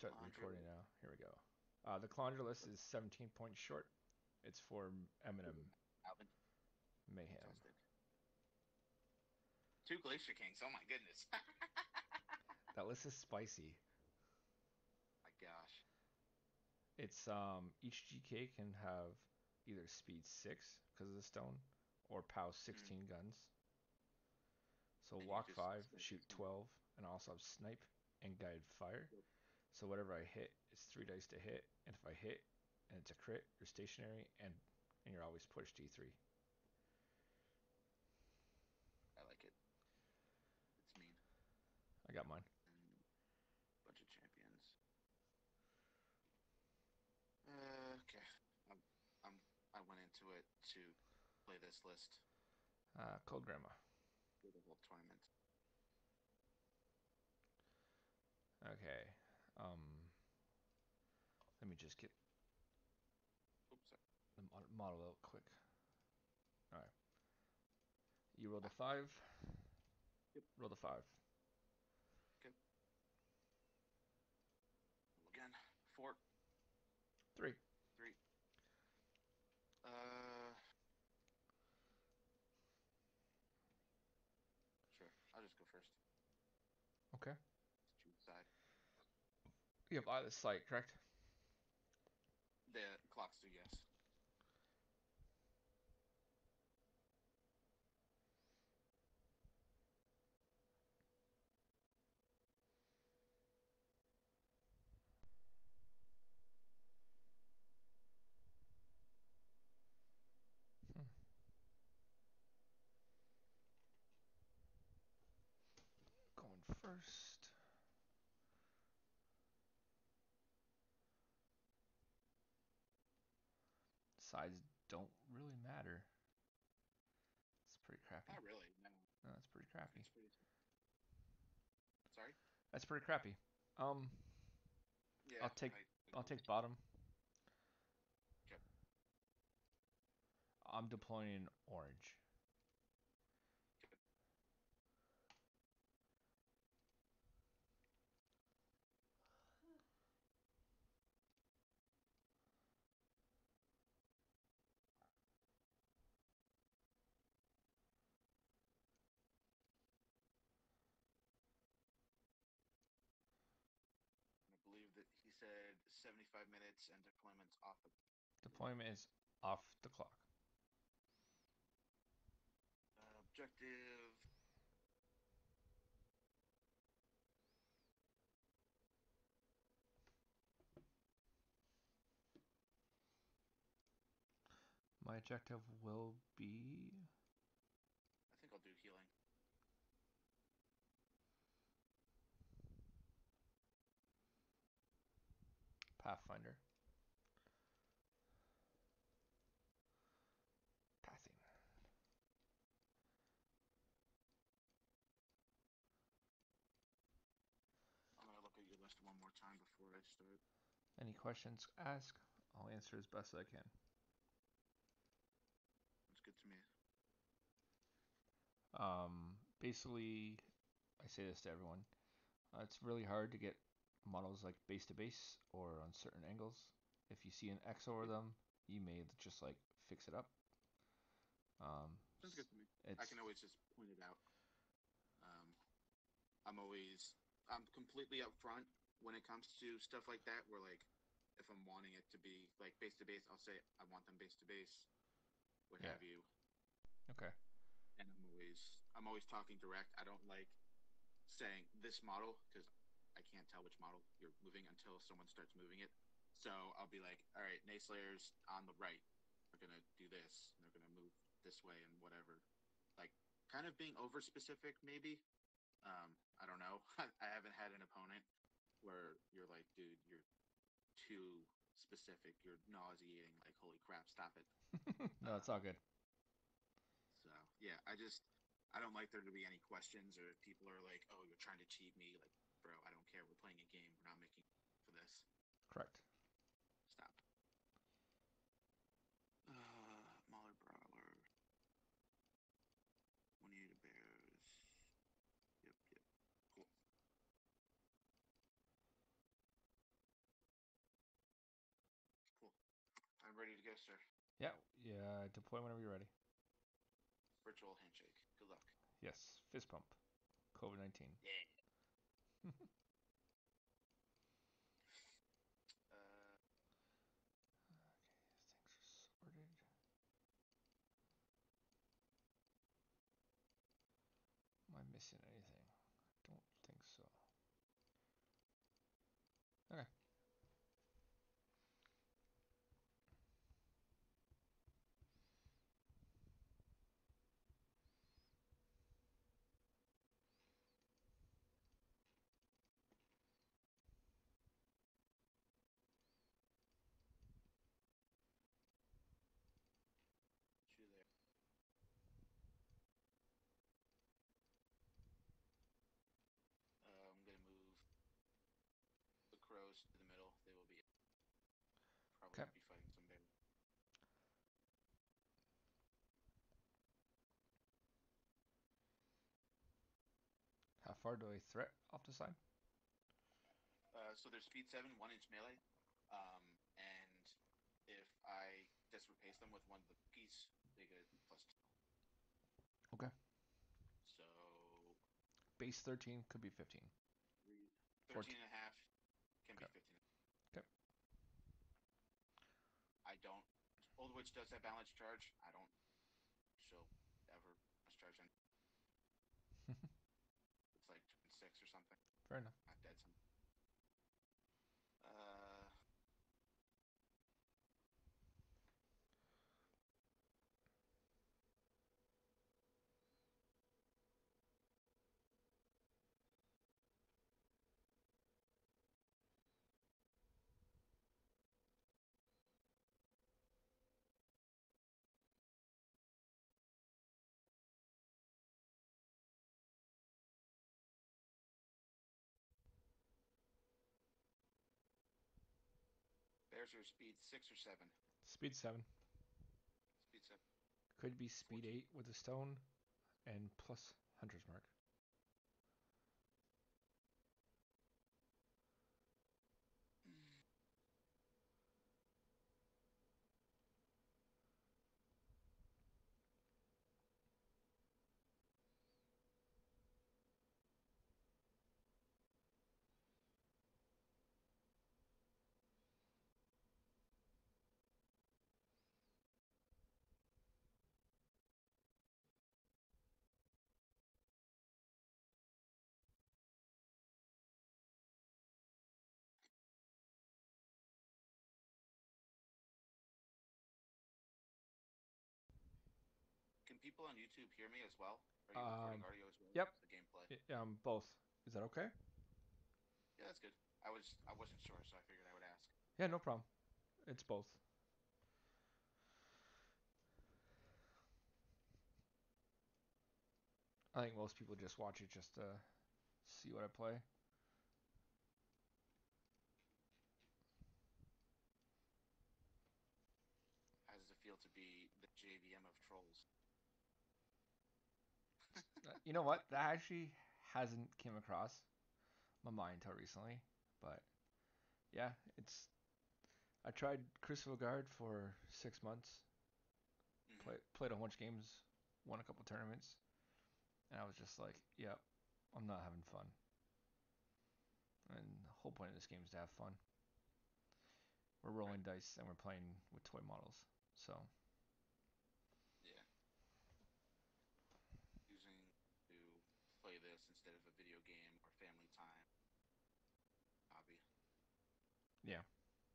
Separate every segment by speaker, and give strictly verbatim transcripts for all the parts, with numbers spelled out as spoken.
Speaker 1: start the recording now. Here we go. Uh, the Calandra list is seventeen points short. It's for Eminem
Speaker 2: Alvin.
Speaker 1: Mayhem.
Speaker 2: Fantastic. Two Glacier Kings. Oh my goodness.
Speaker 1: That list is spicy.
Speaker 2: My gosh.
Speaker 1: It's um each G K can have either speed six because of the stone, or POW sixteen mm. guns. So and walk five, shoot twelve, and also have snipe and guide fire. Yep. So whatever I hit, it's three dice to hit, and if I hit and it's a crit, you're stationary, and and you're always pushed D three.
Speaker 2: I like it. It's mean.
Speaker 1: I got mine.
Speaker 2: And bunch of champions. Uh, okay. I'm, I'm, I went into it to play this list.
Speaker 1: Uh, KoldGramma.
Speaker 2: For the whole tournament.
Speaker 1: Okay. Um. Let me just get
Speaker 2: Oops, sorry.
Speaker 1: the model out quick. All right. You roll the five.
Speaker 2: Yep.
Speaker 1: Roll the five.
Speaker 2: Okay. Again. Four.
Speaker 1: Three.
Speaker 2: Three. Uh. Sure. I'll just go first.
Speaker 1: Okay.
Speaker 2: Choose side.
Speaker 1: You have either sight, correct?
Speaker 2: The clocks do, yes.
Speaker 1: Hmm. Going first. Sides don't really matter. It's pretty crappy.
Speaker 2: Not really, no.
Speaker 1: No, that's pretty crappy.
Speaker 2: It's pretty... Sorry?
Speaker 1: That's pretty crappy. Um.
Speaker 2: Yeah.
Speaker 1: I'll take.
Speaker 2: I...
Speaker 1: I'll take bottom.
Speaker 2: Okay.
Speaker 1: I'm deploying orange.
Speaker 2: Okay. I believe that he said seventy-five minutes and deployment's off the...
Speaker 1: Deployment is off the clock.
Speaker 2: Uh, objective...
Speaker 1: My objective will be...
Speaker 2: I think I'll do healing.
Speaker 1: Pathfinder. Pathing.
Speaker 2: I'm going to look at your list one more time before I start.
Speaker 1: Any questions, ask. I'll answer as best as I can.
Speaker 2: That's good to me.
Speaker 1: Um, basically, I say this to everyone. Uh, it's really hard to get models like base to base or on certain angles. If you see an X over them, you may just like fix it up. Um,
Speaker 2: Sounds good to me. I can always just point it out. Um, I'm always, I'm completely upfront when it comes to stuff like that. Where like, if I'm wanting it to be like base to base, I'll say I want them base to base, what
Speaker 1: yeah.
Speaker 2: have you.
Speaker 1: Okay.
Speaker 2: And I'm always, I'm always talking direct. I don't like saying this model because I can't tell which model you're moving until someone starts moving it. So I'll be like, all right, Nayslayers on the right are gonna do this, and they're gonna move this way and whatever. Like, kind of being over specific, maybe. Um, I don't know. I haven't had an opponent where you're like, dude, you're too specific. You're nauseating. Like, holy crap, stop it.
Speaker 1: No, it's um, all good.
Speaker 2: So yeah, I just I don't like there to be any questions or people are like, oh, you're trying to cheat me. Like, bro, I don't care. We're playing a game. We're not making for this.
Speaker 1: Correct.
Speaker 2: Stop. Uh, Mauler Brawler. One-Eater Bears. Yep, yep. Cool. go, sir.
Speaker 1: Yeah, yeah. Deploy whenever you're ready.
Speaker 2: Virtual handshake. Good luck.
Speaker 1: Yes, fist pump. COVID nineteen.
Speaker 2: Yeah. uh,
Speaker 1: Okay, things are sorted. Am I missing anything? I don't think so. Okay.
Speaker 2: you there. Uh, I'm gonna move the crows to the middle. They will be probably
Speaker 1: Okay.
Speaker 2: be fighting some bears.
Speaker 1: How far do I threat off the side?
Speaker 2: Uh, so they're speed seven, one inch melee. Um, and if I desperate pace them with one of the cookies, they get plus two.
Speaker 1: Okay.
Speaker 2: So
Speaker 1: Base thirteen could be fifteen.
Speaker 2: thirteen
Speaker 1: fourteen.
Speaker 2: and a half can be
Speaker 1: Okay.
Speaker 2: fifteen.
Speaker 1: Okay.
Speaker 2: I don't. Old Witch does that balance charge. I don't. She'll ever charge any. It's like six or something.
Speaker 1: Fair enough.
Speaker 2: Not dead some. Uh, Bears are speed six or seven.
Speaker 1: Speed seven.
Speaker 2: Speed seven.
Speaker 1: Could be speed
Speaker 2: fourteen.
Speaker 1: eight with a stone and plus hunter's mark.
Speaker 2: Can people on YouTube hear me as well? Are you recording
Speaker 1: Um.
Speaker 2: audio as well
Speaker 1: Yep.
Speaker 2: as the gameplay?
Speaker 1: Um. Both. Is that okay?
Speaker 2: Yeah, that's good. I was I wasn't sure, so I figured I would ask.
Speaker 1: Yeah. No problem. It's both. I think most people just watch it just to see what I play.
Speaker 2: How does it feel to be the J V M of trolls?
Speaker 1: Uh, You know what? That actually hasn't came across my mind until recently. But yeah, it's. I tried Crucible Guard for six months.
Speaker 2: Mm-hmm.
Speaker 1: Play, played a bunch of games, won a couple tournaments, and I was just like, "Yep, yeah, I'm not having fun." And the whole point of this game is to have fun. We're
Speaker 2: Right.
Speaker 1: rolling dice and we're playing with toy models, so
Speaker 2: Yeah. Using to play this instead of a video game or family time hobby.
Speaker 1: yeah,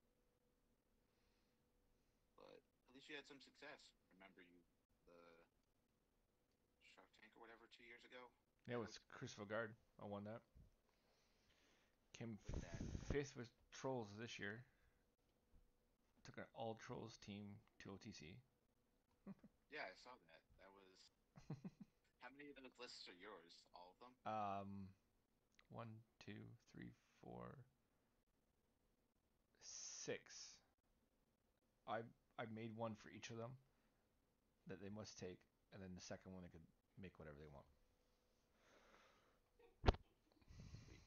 Speaker 2: But at least you had some success. Remember you the Shark Tank or whatever two years ago?
Speaker 1: yeah.
Speaker 2: That
Speaker 1: With
Speaker 2: was
Speaker 1: Crucible Guard, I won that. Came
Speaker 2: with that.
Speaker 1: fifth with Trolls this year. Took an all Trolls team to O T C.
Speaker 2: Yeah, I saw that. That was how many of those lists are yours? All of them?
Speaker 1: um, one, two, three, four, six. I I made one for each of them that they must take, and then the second one they could make whatever they want.
Speaker 2: Sweet.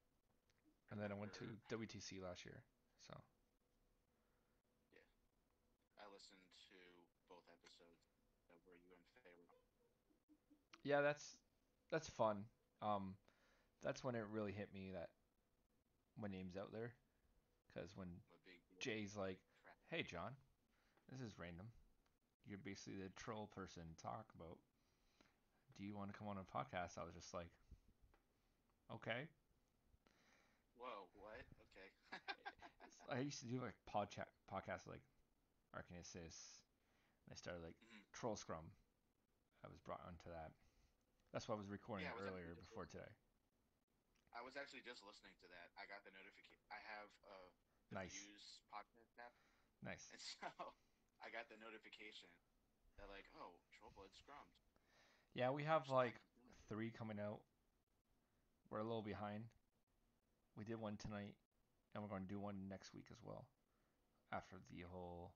Speaker 2: I
Speaker 1: And then I went
Speaker 2: remember
Speaker 1: to W T C last year. So
Speaker 2: yeah. listened to both episodes. So were you in favor?
Speaker 1: Yeah, that's that's fun. Um, that's when it really hit me that my name's out there. Because when
Speaker 2: I'm a big deal.
Speaker 1: Jay's like,
Speaker 2: Crap.
Speaker 1: "Hey, John, this is random. You're basically the troll person to talk about. Do you want to come on a podcast?" I was just like, "Okay."
Speaker 2: Whoa, what? Okay.
Speaker 1: I used to do like podcha- podcasts like Arcane Assist. And I started like
Speaker 2: Mhm.
Speaker 1: Troll Scrum. I was brought onto that. That's why I was recording
Speaker 2: Yeah,
Speaker 1: it
Speaker 2: I was actually
Speaker 1: earlier
Speaker 2: just
Speaker 1: before
Speaker 2: listening.
Speaker 1: today.
Speaker 2: I was actually just listening to that. I got the notification. I have uh, the
Speaker 1: Nice,
Speaker 2: Views podcast app,
Speaker 1: nice.
Speaker 2: and so I got the notification that like, oh, Trollblood scrummed.
Speaker 1: Yeah, we
Speaker 2: I'm
Speaker 1: have
Speaker 2: just glad
Speaker 1: like
Speaker 2: he's doing it.
Speaker 1: three coming out. We're a little behind. We did one tonight, and we're going to do one next week as well. After the whole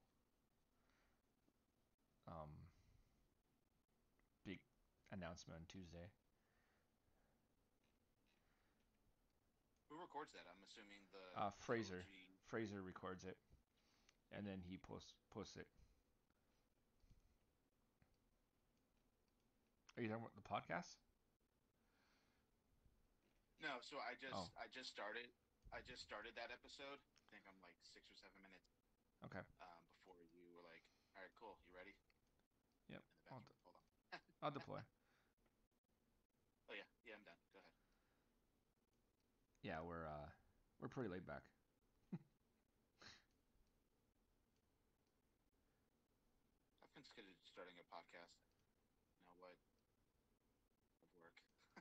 Speaker 1: um, big announcement on Tuesday.
Speaker 2: Who records that? I'm assuming the
Speaker 1: Uh,
Speaker 2: the
Speaker 1: Fraser,
Speaker 2: O G.
Speaker 1: Fraser records it, and then he posts posts it. Are you talking about the podcast?
Speaker 2: No, so I
Speaker 1: Oh,
Speaker 2: just I just started I just started that episode. I think I'm like six or seven minutes
Speaker 1: okay.
Speaker 2: um, before you were like, all right, cool, you ready?
Speaker 1: Yep.
Speaker 2: In the
Speaker 1: I'll,
Speaker 2: bathroom.
Speaker 1: de-
Speaker 2: Hold on.
Speaker 1: I'll deploy.
Speaker 2: Oh yeah, yeah, I'm done. Go ahead.
Speaker 1: Yeah, we're uh, we're pretty laid back.
Speaker 2: I've considered starting a podcast. You know what? Of work.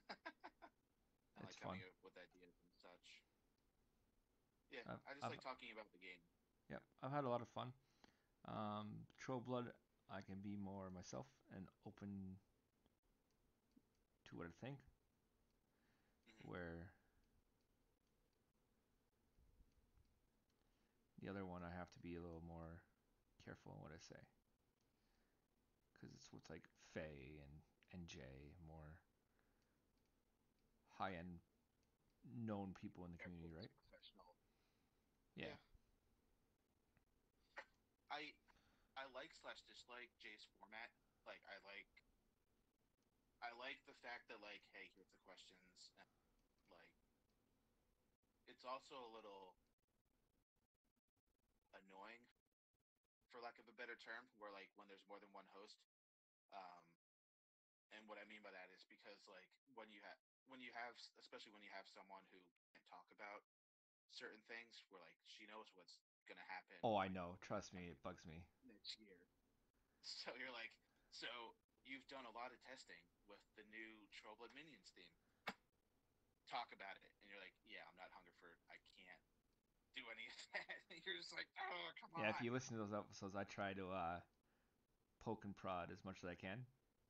Speaker 2: I
Speaker 1: It's
Speaker 2: like coming
Speaker 1: fun.
Speaker 2: up with ideas and such. Yeah,
Speaker 1: I've,
Speaker 2: I just
Speaker 1: I've
Speaker 2: like talking about the game.
Speaker 1: Yep. I've had a lot of fun. Um, Troll Blood, I can be more myself and open to what I think.
Speaker 2: Hmm.
Speaker 1: Where the other one, I have to be a little more careful in what I say, because it's what's like Faye and and Jay, more high end known people in the
Speaker 2: Air
Speaker 1: community,
Speaker 2: quotes,
Speaker 1: right?
Speaker 2: professional.
Speaker 1: Yeah.
Speaker 2: Yeah, I I like slash dislike Jay's format. Like I like I like the fact that like, hey, here's the questions, and like it's also a little annoying, for lack of a better term, where like when there's more than one host. Um, and what I mean by that is because like when you have when you have especially when you have someone who can't talk about certain things, where like she knows what's gonna happen
Speaker 1: Oh, I know. Trust me, it bugs me.
Speaker 2: next year. So you're like, so you've done a lot of testing with the new Trollblood Minions theme. Talk about it, and you're like, yeah, I'm not Hungerford. I can't do any of that. And you're just like, oh, come
Speaker 1: Yeah, if
Speaker 2: on.
Speaker 1: you listen to those episodes, I try to uh, poke and prod as much as I can.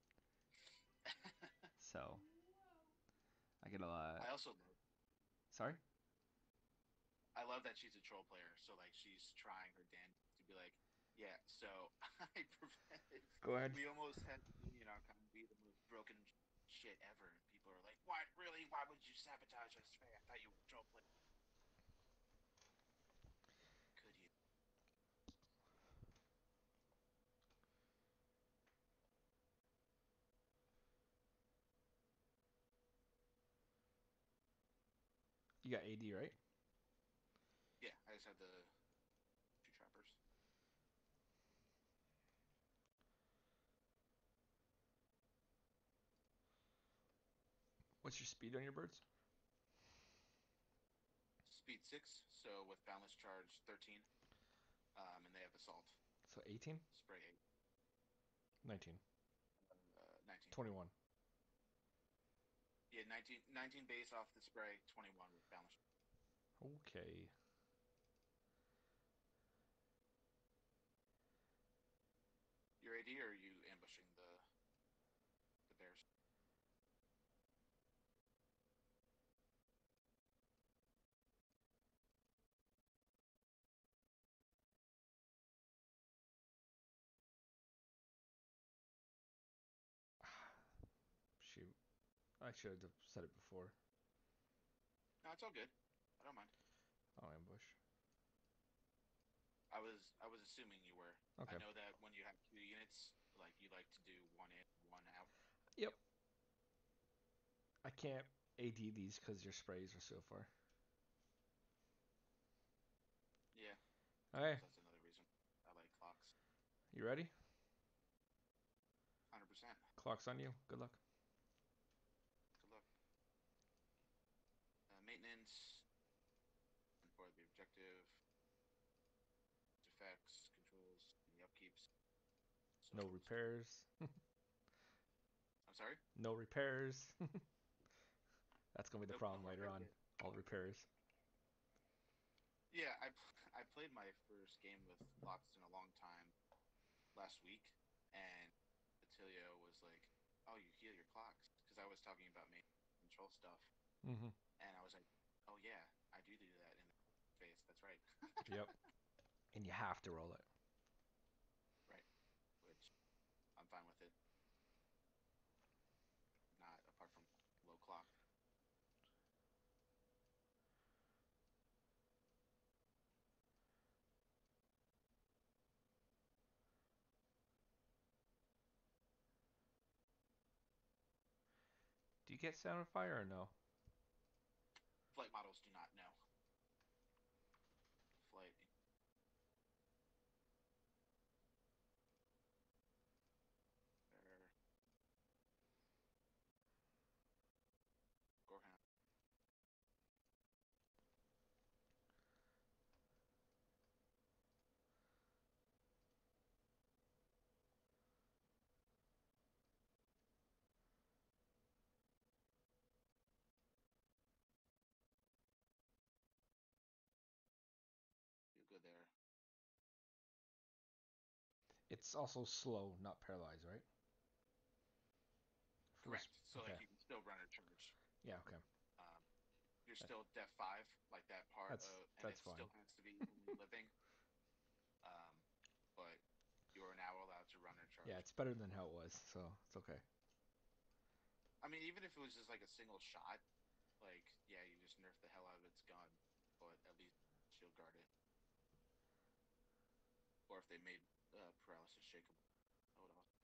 Speaker 1: So I get a lot.
Speaker 2: I also love,
Speaker 1: Sorry.
Speaker 2: I love that she's a troll player. So like, she's trying her damn to be like, yeah. So I prevented.
Speaker 1: Go ahead.
Speaker 2: We almost had the Minion outcome be the most broken shit ever, and people are like, "What? Really? Why would you sabotage us? I thought you were a troll player. Could you?"
Speaker 1: You got A D, right?
Speaker 2: Yeah, I just have the two trappers.
Speaker 1: What's your speed on your birds?
Speaker 2: Speed six, so with balance charge thirteen, um, and they have assault.
Speaker 1: So eighteen?
Speaker 2: Spray eight,
Speaker 1: nineteen.
Speaker 2: uh, nineteen.
Speaker 1: twenty-one.
Speaker 2: Yeah, nineteen, nineteen base off the spray, twenty-one with balance.
Speaker 1: Okay.
Speaker 2: Your A D, or are you ambushing the the bears?
Speaker 1: Shoot. I should have said it before.
Speaker 2: No, it's all good. I don't mind.
Speaker 1: I'll ambush.
Speaker 2: I was was I was assuming you were. I
Speaker 1: Okay.
Speaker 2: know that when you have two units, like you like to do one in, one out.
Speaker 1: Yep. I can't A D these because your sprays are so far.
Speaker 2: Yeah, I
Speaker 1: Okay.
Speaker 2: suppose that's another reason I like clocks.
Speaker 1: You ready?
Speaker 2: Hundred percent.
Speaker 1: Clock's on you. Good luck.
Speaker 2: Good luck. Uh, maintenance for the objective, effects, controls, and the upkeeps. So
Speaker 1: No
Speaker 2: let's do.
Speaker 1: repairs.
Speaker 2: I'm sorry.
Speaker 1: No repairs. That's gonna be the
Speaker 2: Nope, no
Speaker 1: problem
Speaker 2: more
Speaker 1: later
Speaker 2: repairs
Speaker 1: on.
Speaker 2: yet.
Speaker 1: All the repairs.
Speaker 2: Yeah, I I played my first game with clocks in a long time last week, and Attilio was like, "Oh, you heal your clocks," because I was talking about main control stuff,
Speaker 1: Mm-hmm.
Speaker 2: and I was like, "Oh yeah, I do do that in the face. That's right."
Speaker 1: Yep. And you have to roll it.
Speaker 2: Right, which I'm fine with it. Not apart from low clock.
Speaker 1: Do you get sound of fire or no?
Speaker 2: Flight models do not know. Flight. Er, Gorham. You're good there.
Speaker 1: It's also slow, not paralyzed, right? From
Speaker 2: Correct.
Speaker 1: a,
Speaker 2: So
Speaker 1: okay.
Speaker 2: like you can still run or charge.
Speaker 1: Yeah. Okay.
Speaker 2: Um, you're
Speaker 1: That,
Speaker 2: still def five, like that part
Speaker 1: that's
Speaker 2: of, and
Speaker 1: that's
Speaker 2: it
Speaker 1: fine.
Speaker 2: still has to be only living. Um, but you are now allowed to run or
Speaker 1: Yeah,
Speaker 2: charge.
Speaker 1: it's better than how it was, so it's okay.
Speaker 2: I mean, even if it was just like a single shot, like yeah, you just nerf the hell out of its gun, but at least shield guard it. Or if they made uh, paralysis shakeable, that would also.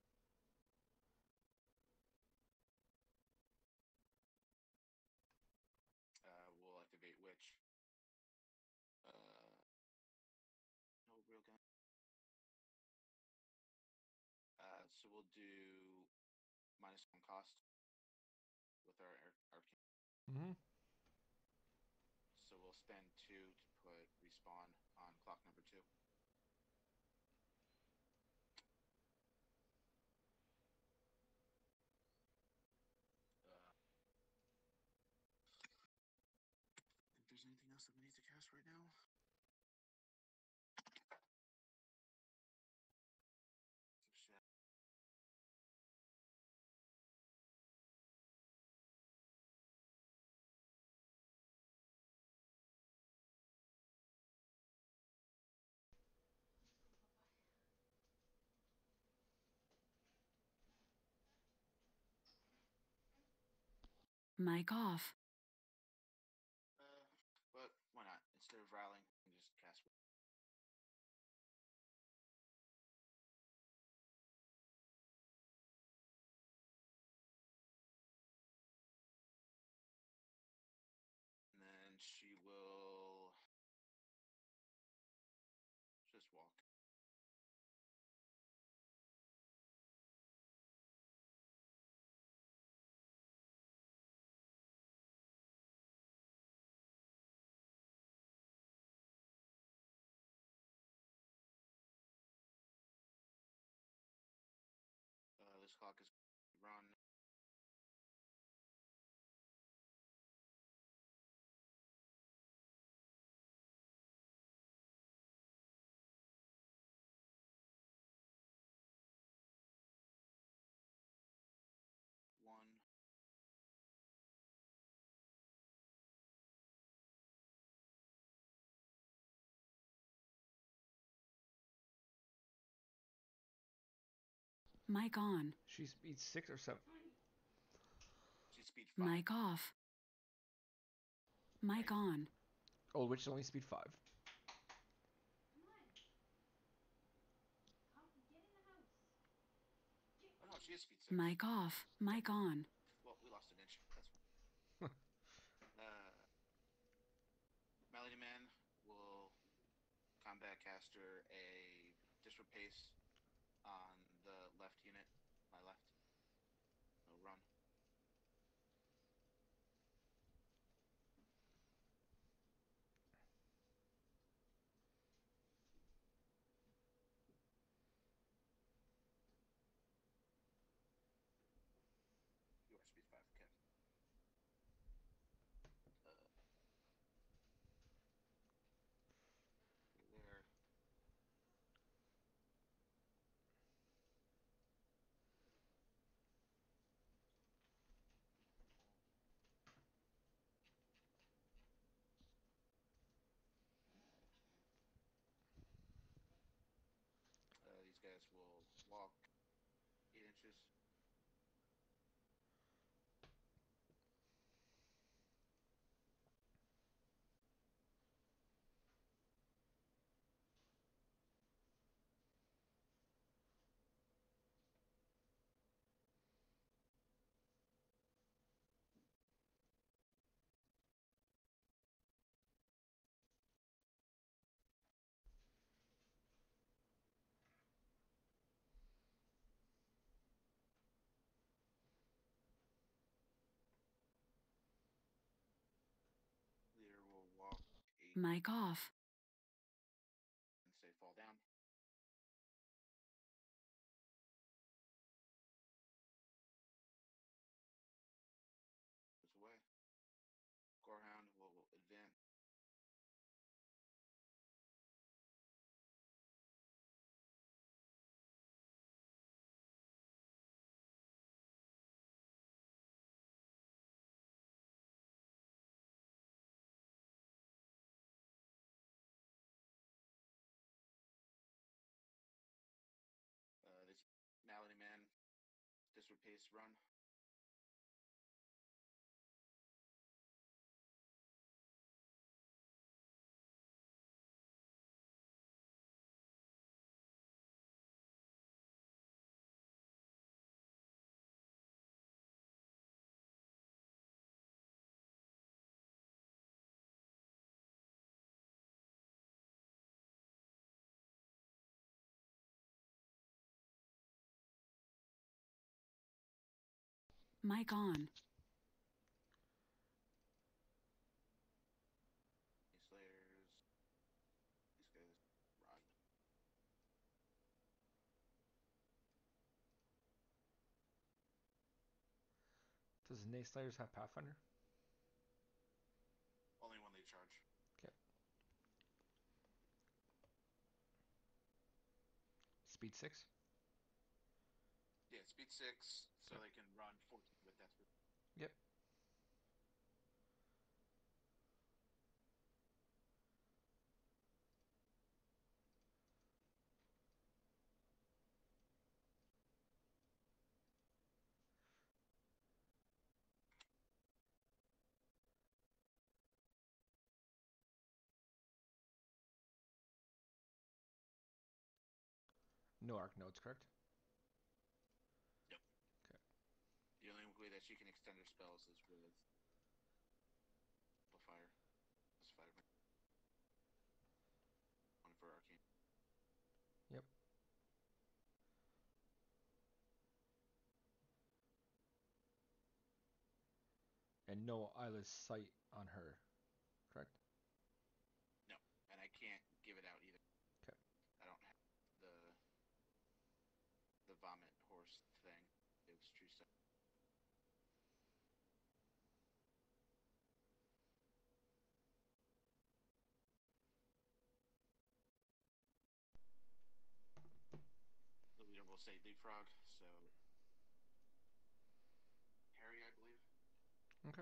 Speaker 2: Uh, we'll activate which. Uh, no real gun. Uh, so we'll do minus one cost with our arcane.
Speaker 1: Mm-hmm.
Speaker 2: So we'll spend two to put respawn on clock number two. Uh, think there's anything else that we need to cast right now? Shit.
Speaker 3: Mic off.
Speaker 2: Uh, but why not? Instead of rallying, we can just cast. And then she will just walk. Uh, this clock is run. One.
Speaker 3: Mic on.
Speaker 1: She's speed six or seven.
Speaker 2: She's speed five.
Speaker 3: Mic off. Mic
Speaker 2: Right?
Speaker 3: on.
Speaker 1: Oh, which is only speed five.
Speaker 2: is speed six.
Speaker 3: Mic off. Mic on.
Speaker 2: Well, we lost an inch. That's fine. uh, Melody Man will combat caster a disrupt pace on the left unit. My left. No run. You are speed five, okay. Uh, there. Uh, these guys will walk eight inches. Leader will walk eight
Speaker 3: Mic off.
Speaker 2: and say fall down. Goes away. Gorehound will advance. Uh, this Malady Man, disrupt pace run.
Speaker 3: Mic on.
Speaker 2: These Slayers. These guys run.
Speaker 1: Does Nayslayers have Pathfinder?
Speaker 2: Only when they charge.
Speaker 1: Okay. Speed six?
Speaker 2: Yeah, speed six, so
Speaker 1: Okay.
Speaker 2: they can run fourteen with that.
Speaker 1: Yep. No arc nodes, correct?
Speaker 2: Yep.
Speaker 1: Okay.
Speaker 2: The only way that she can extend her spells is with Amplifier. That's five. One for Arcane.
Speaker 1: Yep. And no eyeless sight on her, correct?
Speaker 2: No, and I can't give it out either.
Speaker 1: Okay.
Speaker 2: I don't have the the vomit horse thing. It was true stuff. The leader will say leapfrog, so Harry, I believe.
Speaker 1: Okay.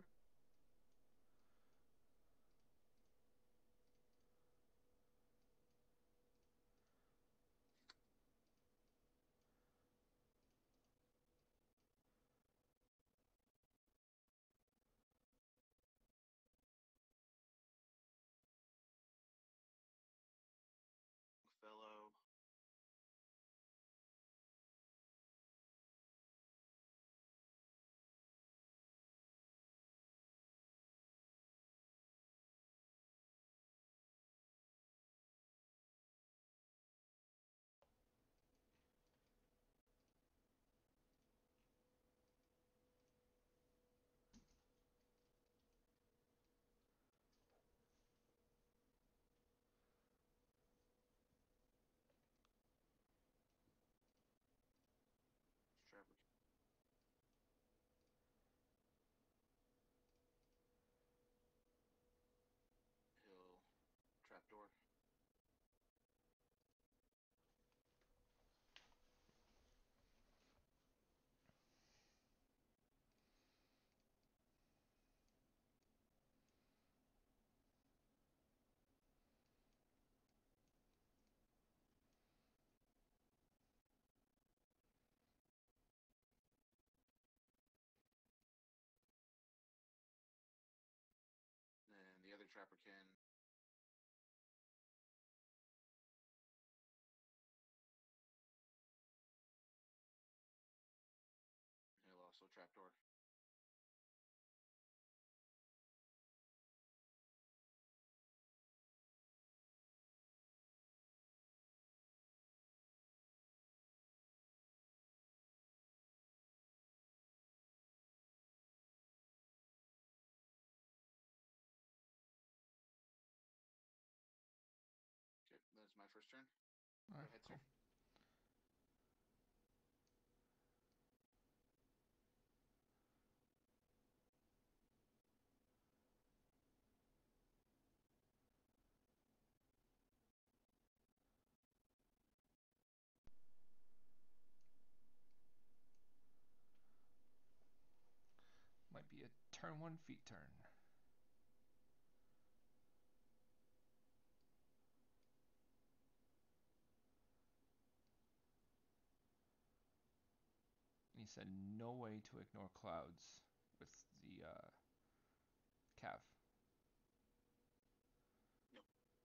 Speaker 2: Fellow trapdoor. Okay, that's my first turn.
Speaker 1: All right,
Speaker 2: Go ahead,
Speaker 1: cool.
Speaker 2: sir.
Speaker 1: Might be a turn one feet turn. He said no way to ignore clouds with the uh, Cav.
Speaker 2: Nope.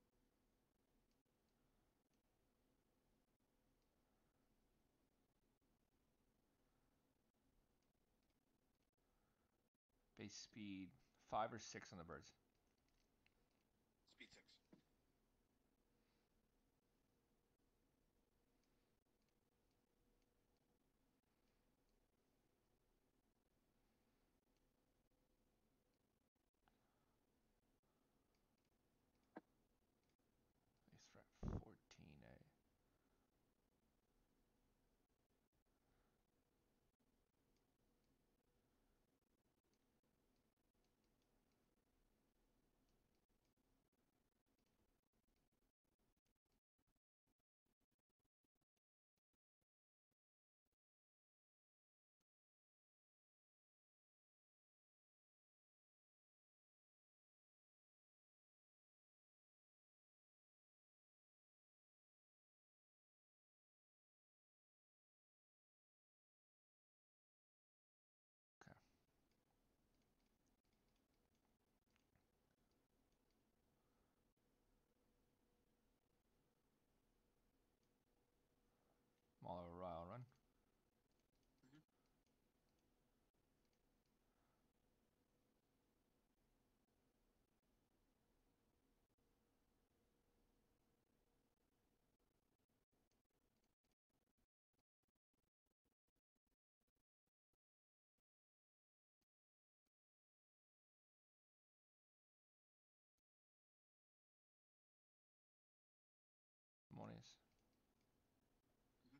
Speaker 1: Base speed five or six on the birds.
Speaker 2: Speed six.
Speaker 1: Base threat fourteen A. Okay. Mauler Rile run.
Speaker 2: Mm-hmm.
Speaker 1: Monies.
Speaker 2: Mm-hmm.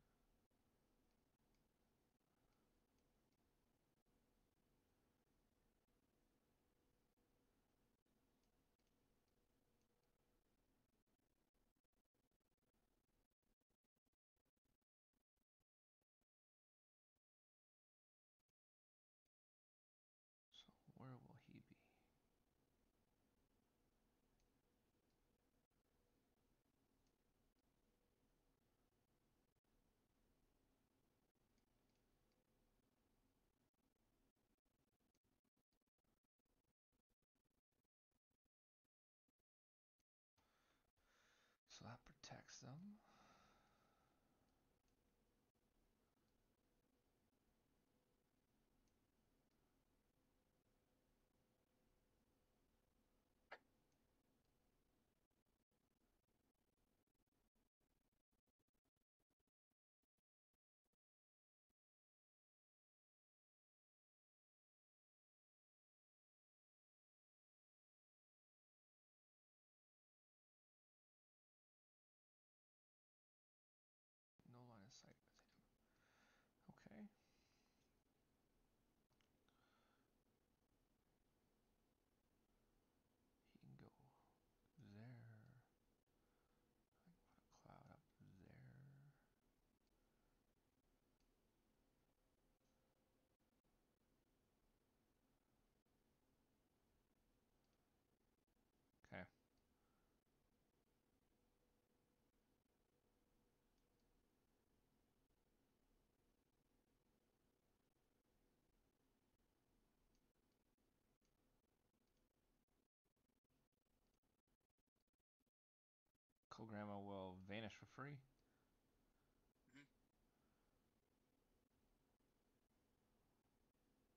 Speaker 1: So where will he be? So that protects them. No line of sight with him. Okay. He can go there. I can put a cloud up there. Okay. KoldGramma will vanish for free.
Speaker 2: Mm-hmm.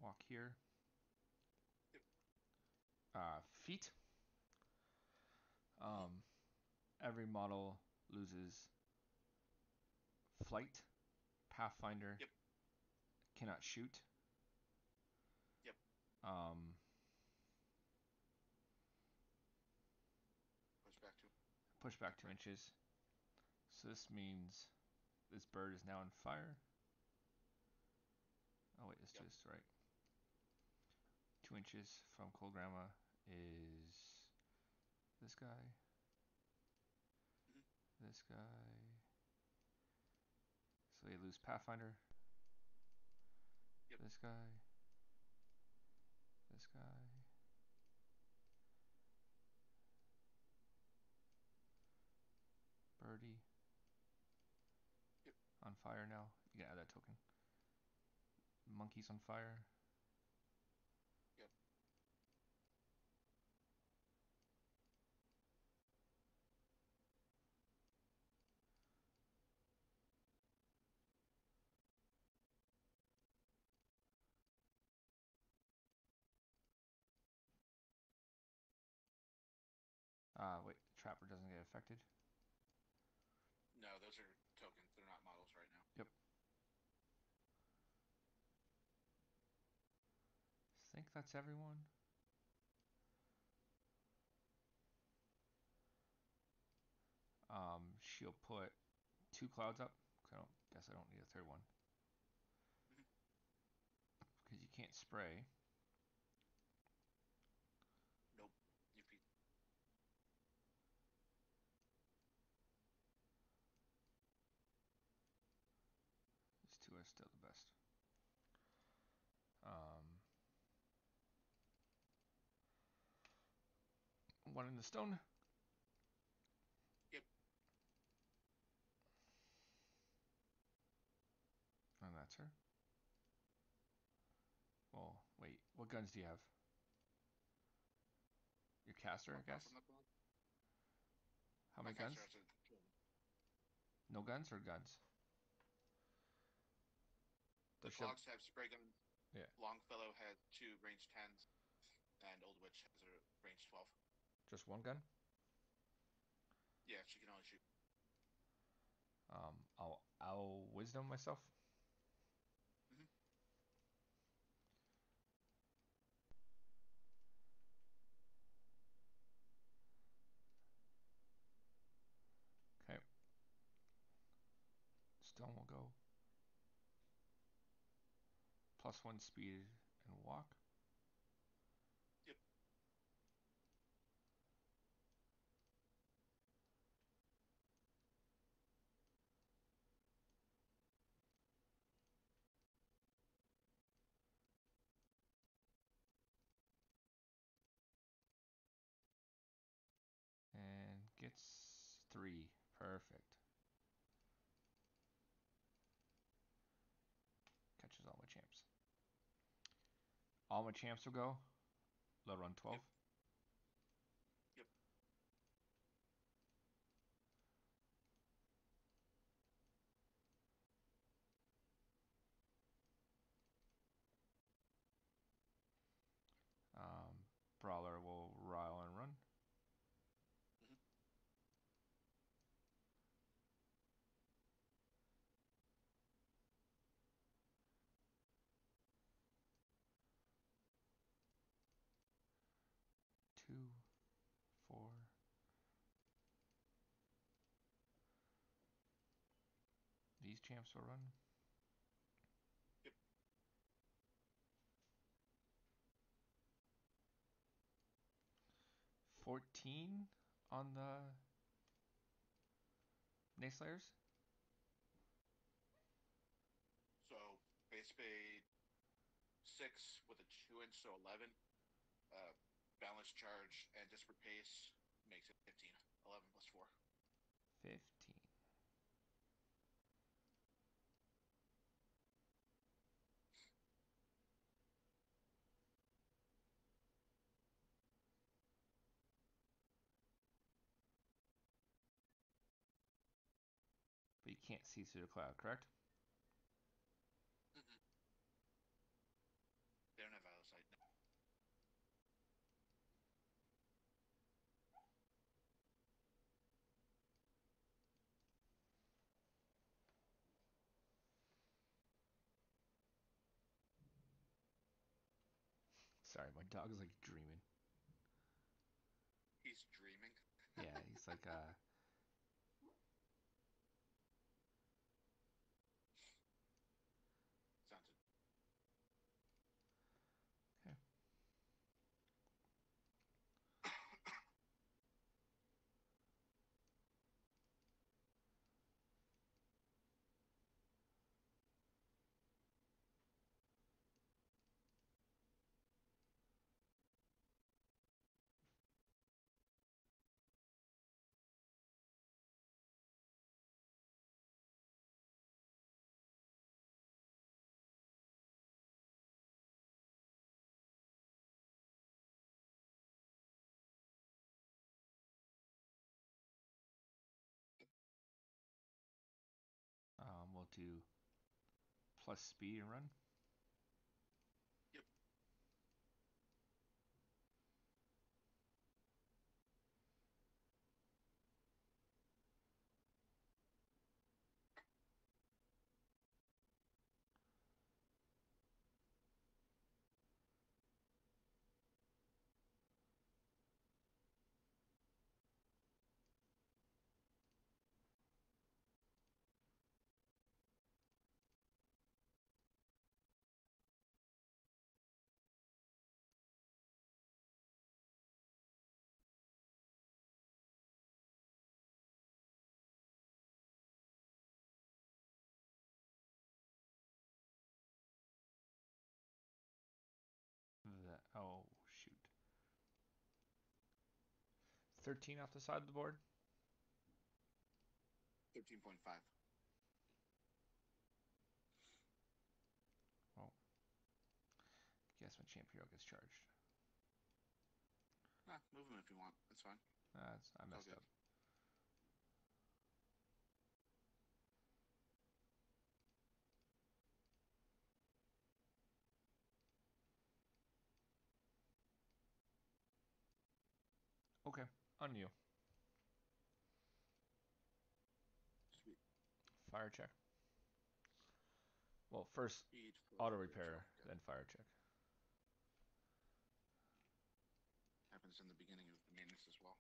Speaker 1: walk here.
Speaker 2: Yep.
Speaker 1: Uh, feet. Um, every model loses flight. Pathfinder.
Speaker 2: Yep.
Speaker 1: Cannot shoot.
Speaker 2: Yep.
Speaker 1: Um,
Speaker 2: Push back two.
Speaker 1: push back two inches. So this means this bird is now on fire. Oh wait, let's
Speaker 2: Yep.
Speaker 1: do this right. Two inches from KoldGramma is this guy.
Speaker 2: Mm-hmm.
Speaker 1: This guy. So they lose Pathfinder.
Speaker 2: Yep.
Speaker 1: This guy. This guy. Birdie.
Speaker 2: Yep.
Speaker 1: On fire now. You can add that token. Monkey's on fire.
Speaker 2: Yep.
Speaker 1: Ah, wait. The trapper doesn't get affected.
Speaker 2: No, those are tokens. They're not models right now.
Speaker 1: Yep. I think that's everyone. Um, she'll put two clouds up. I don't guess I don't need a third one
Speaker 2: Mm-hmm.
Speaker 1: because you can't spray.
Speaker 2: Nope. You feed.
Speaker 1: These two are still the best. Um, one in the stone.
Speaker 2: Yep.
Speaker 1: And that's her. Well, wait. What guns do you have? Your caster, I guess.
Speaker 2: From the cloud?
Speaker 1: How
Speaker 2: My
Speaker 1: many guns?
Speaker 2: caster has a
Speaker 1: No guns or guns?
Speaker 2: The
Speaker 1: Or shall-
Speaker 2: clogs have spray guns.
Speaker 1: Yeah.
Speaker 2: Longfellow has two range tens, and Old Witch has a range twelve.
Speaker 1: Just one gun?
Speaker 2: Yeah, she can only shoot.
Speaker 1: Um, I'll I'll wisdom myself.
Speaker 2: Mm-hmm.
Speaker 1: Okay. Stone will go. Plus one speed and walk.
Speaker 2: Yep.
Speaker 1: And gets three. Perfect. Catches all my champs. All my champs will go. Low run twelve.
Speaker 2: Yep. Yep.
Speaker 1: Um, Brawler will rile and run.
Speaker 2: Mm-hmm.
Speaker 1: Two, four. These champs will run.
Speaker 2: Yep.
Speaker 1: Fourteen on the Nayslayers.
Speaker 2: So base speed six with a two inch, so eleven. Uh, balance charge and disparate pace makes it fifteen. eleven plus four.
Speaker 1: Fifteen. But you can't see through the cloud, correct?
Speaker 2: Mm-mm. They
Speaker 1: Sorry, my dog's like dreaming.
Speaker 2: He's dreaming.
Speaker 1: Yeah, he's like uh.
Speaker 2: Sounds.
Speaker 1: Okay. Um, we'll do plus speed and run.
Speaker 2: Yep.
Speaker 1: That, oh shoot. thirteen off the side of the board.
Speaker 2: Thirteen point five.
Speaker 1: Oh. Guess my champ hero gets charged.
Speaker 2: Ah, move him if you want. That's fine.
Speaker 1: That's I messed up. Okay, on you.
Speaker 2: Sweet.
Speaker 1: Fire check. Well, first
Speaker 2: Speed for
Speaker 1: auto
Speaker 2: Rachel.
Speaker 1: repair,
Speaker 2: Yep.
Speaker 1: then fire check.
Speaker 2: Happens in the beginning of the maintenance as well.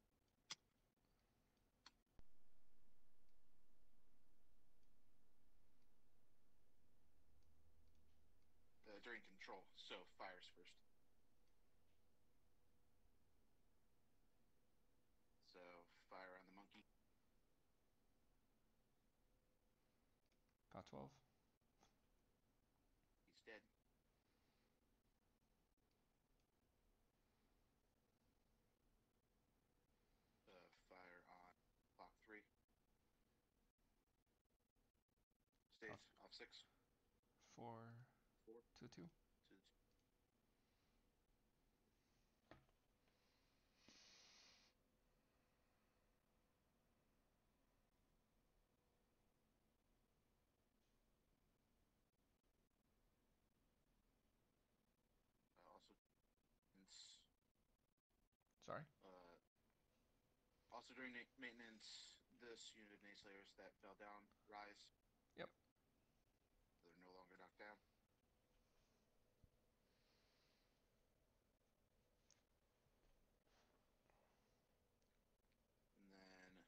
Speaker 2: Uh, during control, so fires first. So fire on the monkey.
Speaker 1: Got twelve.
Speaker 2: He's dead. Uh, fire on block three. Stays
Speaker 1: Off.
Speaker 2: off six.
Speaker 1: Four.
Speaker 2: Four.
Speaker 1: Two two.
Speaker 2: Two. Uh, also, it's,
Speaker 1: Sorry.
Speaker 2: uh, also during maintenance, this unit of Nayslayers that fell down rise.
Speaker 1: Yep.
Speaker 2: They're no longer knocked down. And then,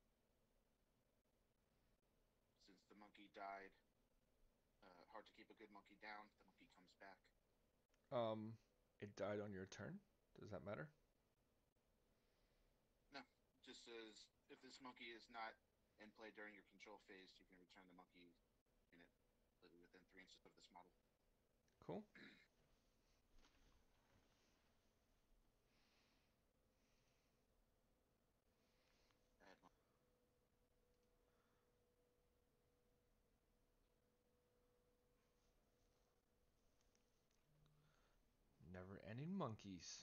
Speaker 2: since the monkey died, uh, hard to keep a good monkey down. The monkey comes back.
Speaker 1: Um, it died on your turn. Does that matter?
Speaker 2: No, just says if this monkey is not in play during your control phase, you can return the monkey in it within three inches of this model.
Speaker 1: Cool.
Speaker 2: Add one.
Speaker 1: Never ending monkeys.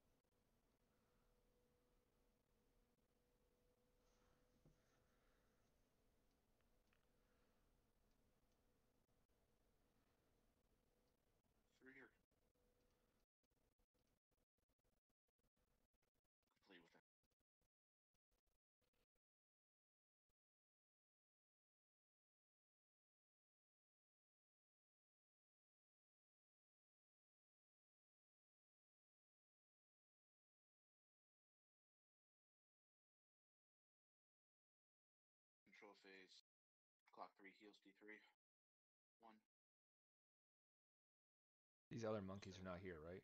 Speaker 2: Three or complete with it. clock three heals D three. One.
Speaker 1: These other monkeys
Speaker 2: So-
Speaker 1: are not here, right?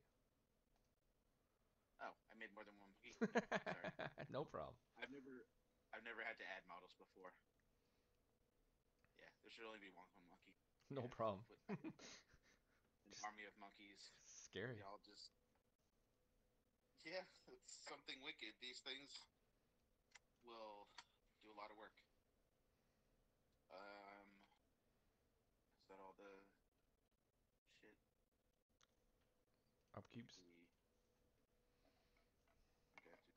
Speaker 2: Oh, I made more than one monkey. Sorry.
Speaker 1: No problem.
Speaker 2: I've never, I've never had to add models before. Yeah, there should only be one monkey.
Speaker 1: No
Speaker 2: Yeah,
Speaker 1: problem.
Speaker 2: flip- flip- An
Speaker 1: Just
Speaker 2: army of monkeys.
Speaker 1: scary.
Speaker 2: We all just. Yeah, it's something wicked. These things will do a lot of work. Um, is that all the shit?
Speaker 1: Upkeeps.
Speaker 2: The okay, to,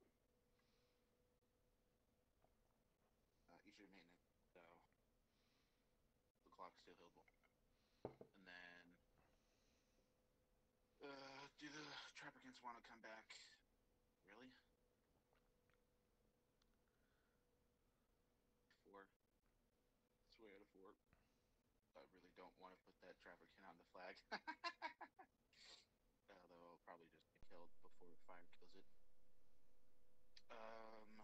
Speaker 2: uh, each of your maintenance. So the clock still healed one, and then uh, do the Trapperkins want to come back? Really? Four. Swear to four. I really don't want to put that Trapperkin on the flag. Although I'll probably just get killed before fire kills it. Um.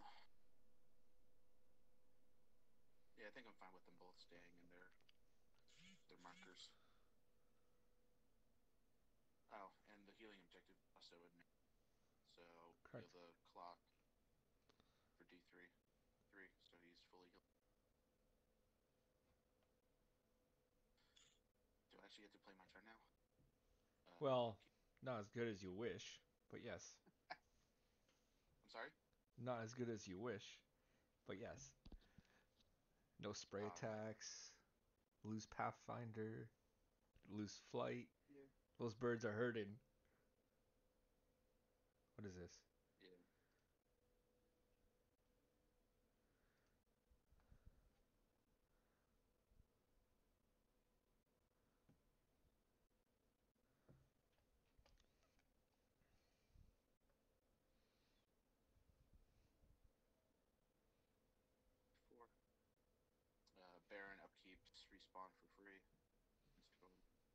Speaker 2: Yeah, I think I'm fine with them both staying in their their markers. Oh, and the healing objective also would make so heal
Speaker 1: Correct.
Speaker 2: the clock for D three. Three, so he's fully healed. Do I actually get to play my turn now? Uh,
Speaker 1: Well,
Speaker 2: upkeep.
Speaker 1: not as good as you wish, but yes.
Speaker 2: I'm sorry?
Speaker 1: Not as good as you wish, but yes. No spray
Speaker 2: Oh, man.
Speaker 1: attacks. Lose Pathfinder. Lose flight.
Speaker 2: Yeah.
Speaker 1: Those birds are hurting. What is this?
Speaker 2: Yeah. Four. Uh, Baron upkeeps respawn for free. Can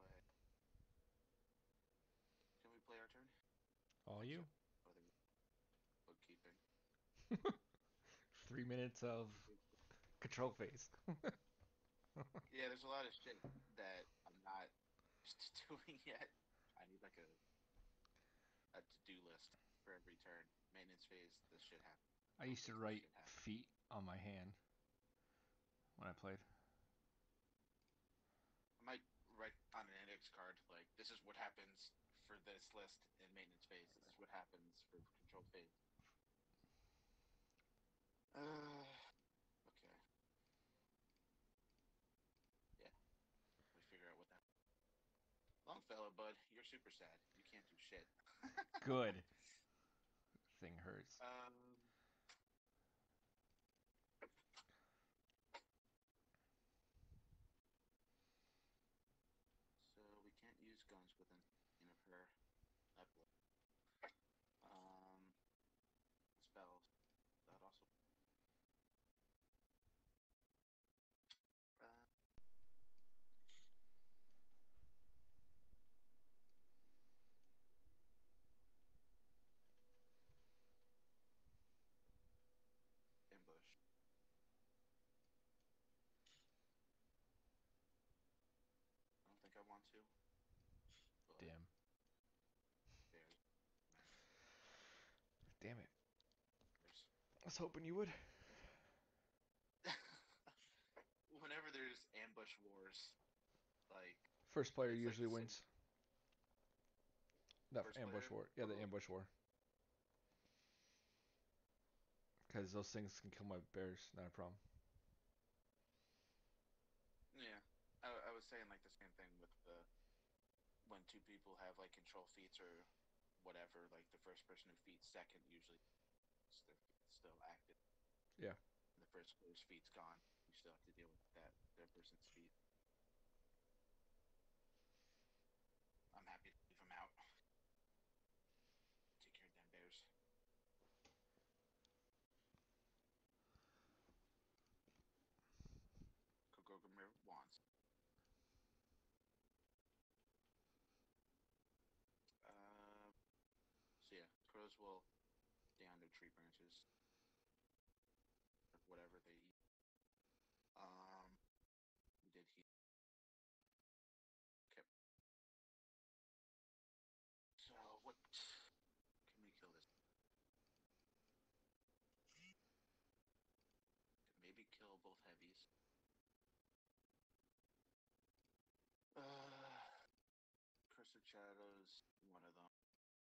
Speaker 2: we play our turn?
Speaker 1: All
Speaker 2: Think
Speaker 1: you.
Speaker 2: so. Oh, they're bookkeeping.
Speaker 1: Three minutes of control phase.
Speaker 2: Yeah, there's a lot of shit that I'm not doing yet. I need like a a to-do list for every turn. Maintenance phase, this shit happens.
Speaker 1: I used to
Speaker 2: Phase, this
Speaker 1: write
Speaker 2: shit happens.
Speaker 1: feet on my hand when I played.
Speaker 2: I might write on an index card like this is what happens for this list in maintenance phase. This is what happens for control phase. Uh, okay. Yeah, we figure out what that. Longfellow, bud, you're super sad. You can't do shit.
Speaker 1: Good. Thing hurts.
Speaker 2: Um. So we can't use guns within of her. Um. Spells. That also. Uh, ambush. I don't think I want to. But
Speaker 1: Damn.
Speaker 2: there's.
Speaker 1: Damn it.
Speaker 2: There's.
Speaker 1: I was hoping you would.
Speaker 2: Whenever there's ambush wars, like
Speaker 1: First player
Speaker 2: it's like
Speaker 1: usually
Speaker 2: the same
Speaker 1: wins. That
Speaker 2: first
Speaker 1: ambush
Speaker 2: player.
Speaker 1: war. Yeah, the
Speaker 2: Oh,
Speaker 1: ambush war. Because those things can kill my bears. Not a problem.
Speaker 2: yeah, I, I was saying like the same thing with the when two people have like control feats or whatever. Like the first person who feats second usually is their feat still active.
Speaker 1: Yeah.
Speaker 2: And the first player's feat's gone. You still have to deal with that their person's feat. I'm happy to leave them out. Take care of them bears. KoldGramma wants. Uh, so yeah, crows will stay on their tree branches, whatever they eat. Um, shadows. One of them.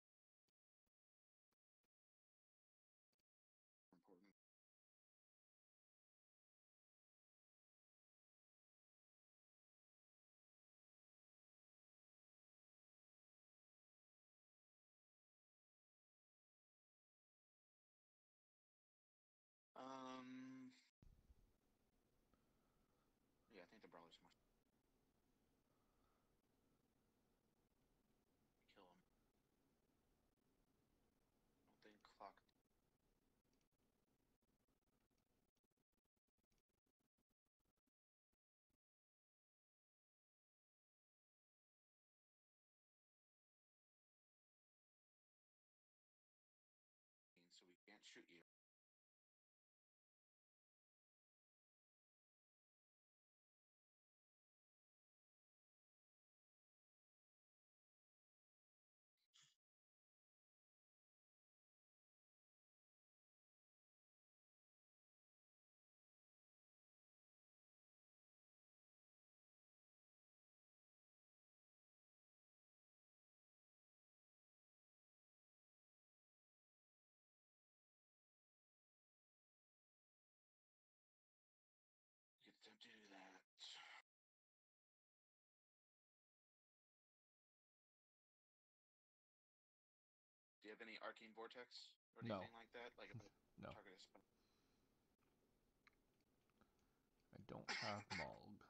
Speaker 2: Important. Um. Yeah, I think the brawler's more. Kill him. I don't think clock. So we can't shoot you. Get them to do that. Do you have any arcane vortex or
Speaker 1: No.
Speaker 2: anything like that? Like if
Speaker 1: No.
Speaker 2: target is spell.
Speaker 1: I don't have Mulg.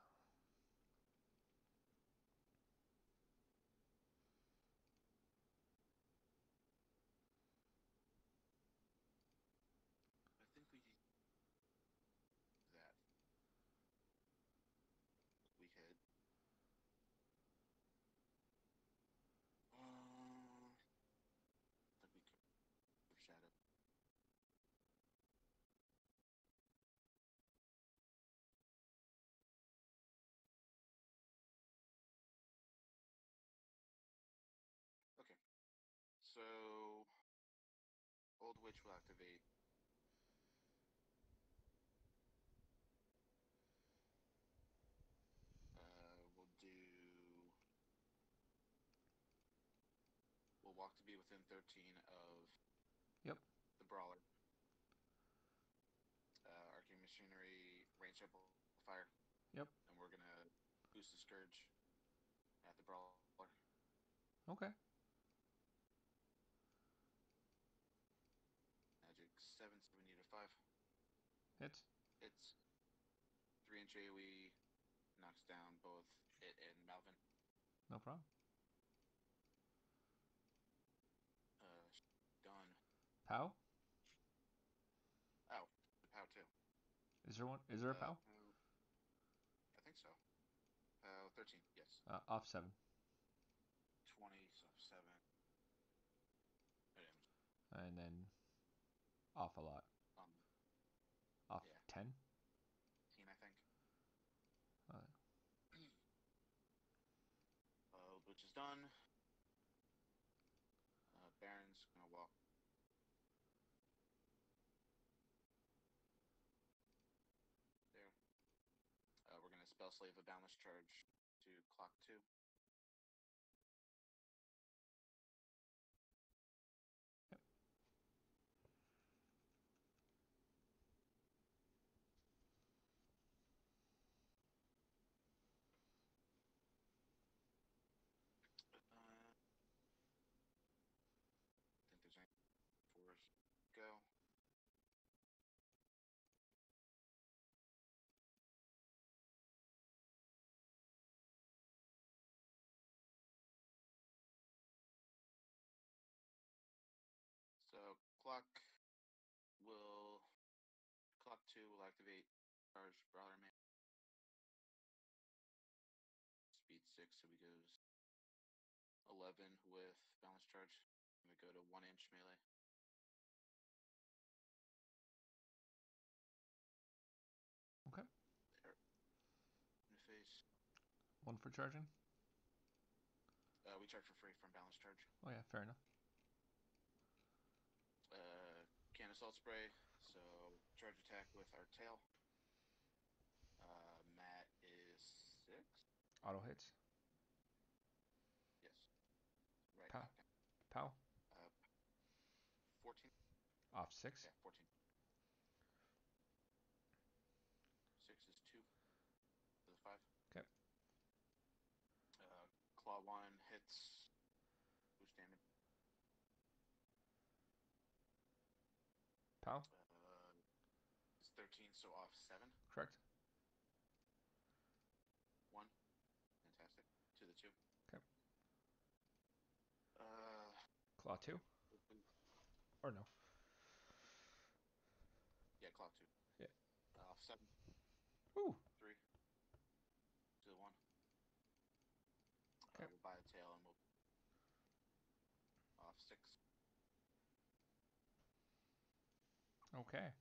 Speaker 2: I think we do that. We hit. Uh, I think we could shadow. Okay. So Old Witch will activate. Uh, we'll do. We'll walk to be within thirteen of.
Speaker 1: Yep.
Speaker 2: The brawler. Uh, arcane machinery, range amplifier.
Speaker 1: Yep.
Speaker 2: And we're gonna boost the scourge at the brawler.
Speaker 1: Okay.
Speaker 2: Magic seven, seventy to five.
Speaker 1: Hits.
Speaker 2: It's three inch AoE, knocks down both it and Malvin.
Speaker 1: No problem.
Speaker 2: Uh, done.
Speaker 1: Pow?
Speaker 2: Oh, the POW too.
Speaker 1: Is there one? Is there a
Speaker 2: Uh,
Speaker 1: pow?
Speaker 2: POW, I think so. POW thirteen, yes.
Speaker 1: Uh, off seven.
Speaker 2: twenty, so seven.
Speaker 1: And then off a lot.
Speaker 2: Um,
Speaker 1: Off
Speaker 2: yeah.
Speaker 1: ten?
Speaker 2: fifteen, I think.
Speaker 1: Uh,
Speaker 2: Uh, which is done. Uh, Baron's gonna walk. There. Uh, we're gonna spell slave a boundless charge to clock two.
Speaker 1: yep.
Speaker 2: Uh, I think there's any for us. Go. So clock will clock two will activate charge brawler man. Speed six, so we goes eleven with balance charge. And we go to one inch melee.
Speaker 1: Okay.
Speaker 2: There. In the face.
Speaker 1: One for charging?
Speaker 2: Uh, we charge for free from balance charge.
Speaker 1: Oh yeah, fair enough.
Speaker 2: Uh, can assault spray. So charge attack with our tail. Uh, Matt is six.
Speaker 1: Auto hits.
Speaker 2: Yes.
Speaker 1: Six.
Speaker 2: Yeah, fourteen. Six is two for the five.
Speaker 1: Okay.
Speaker 2: Uh, claw one hits. Boost damage.
Speaker 1: Pow.
Speaker 2: Uh, it's thirteen, so off seven.
Speaker 1: Correct.
Speaker 2: One. Fantastic. To the two.
Speaker 1: Okay.
Speaker 2: Uh,
Speaker 1: Claw two. Or no.
Speaker 2: Yeah, claw two.
Speaker 1: Yeah.
Speaker 2: Uh, off seven.
Speaker 1: Woo.
Speaker 2: Three. To the one.
Speaker 1: Okay.
Speaker 2: Uh, we'll buy a tail and we'll off six.
Speaker 1: Okay.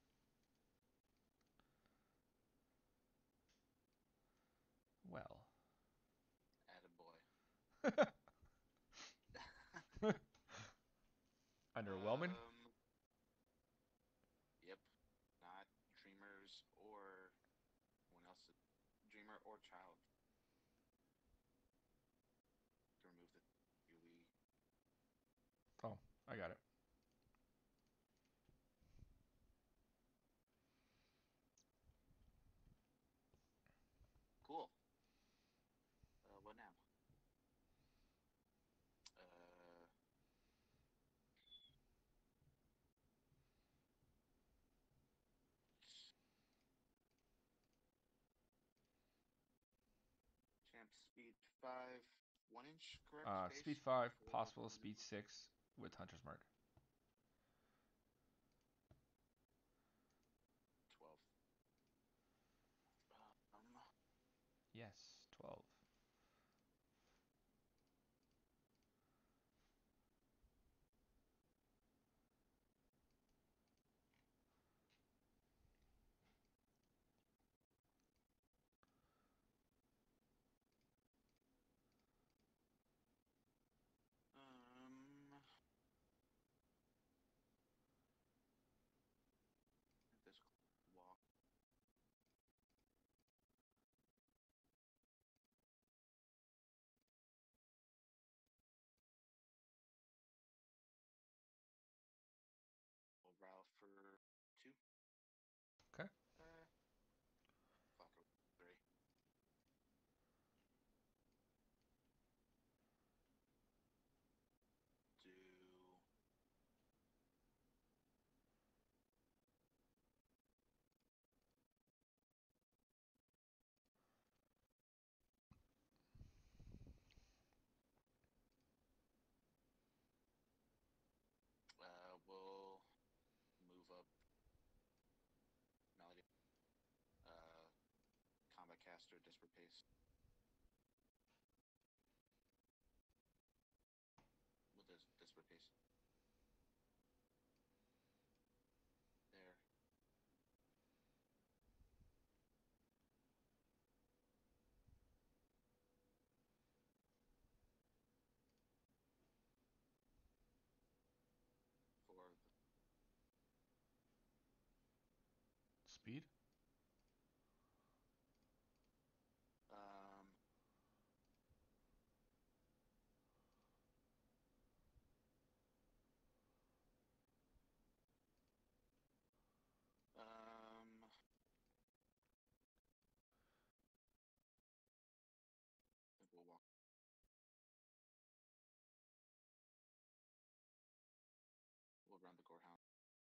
Speaker 1: Well.
Speaker 2: Attaboy.
Speaker 1: Underwhelming?
Speaker 2: Um, yep. Not dreamers or anyone else. Dreamer or child. To remove the U E.
Speaker 1: Oh, I got it.
Speaker 2: Cool. Uh, what now? Uh, champ speed five, one inch, correct?
Speaker 1: Uh,
Speaker 2: Base?
Speaker 1: speed five,
Speaker 2: Four,
Speaker 1: possible
Speaker 2: one,
Speaker 1: speed six with Hunter's Mark.
Speaker 2: twelve. Um,
Speaker 1: Yes, twelve.
Speaker 2: um, this walk. We'll route for two.
Speaker 1: Okay.
Speaker 2: Uh, fuck it, three. Do uh, we'll move up Melody. Uh, combat caster, disparate pace. With this disparate pace. There. For
Speaker 1: Speed?
Speaker 2: um. Um, I think we'll walk. We'll run the Gorehound.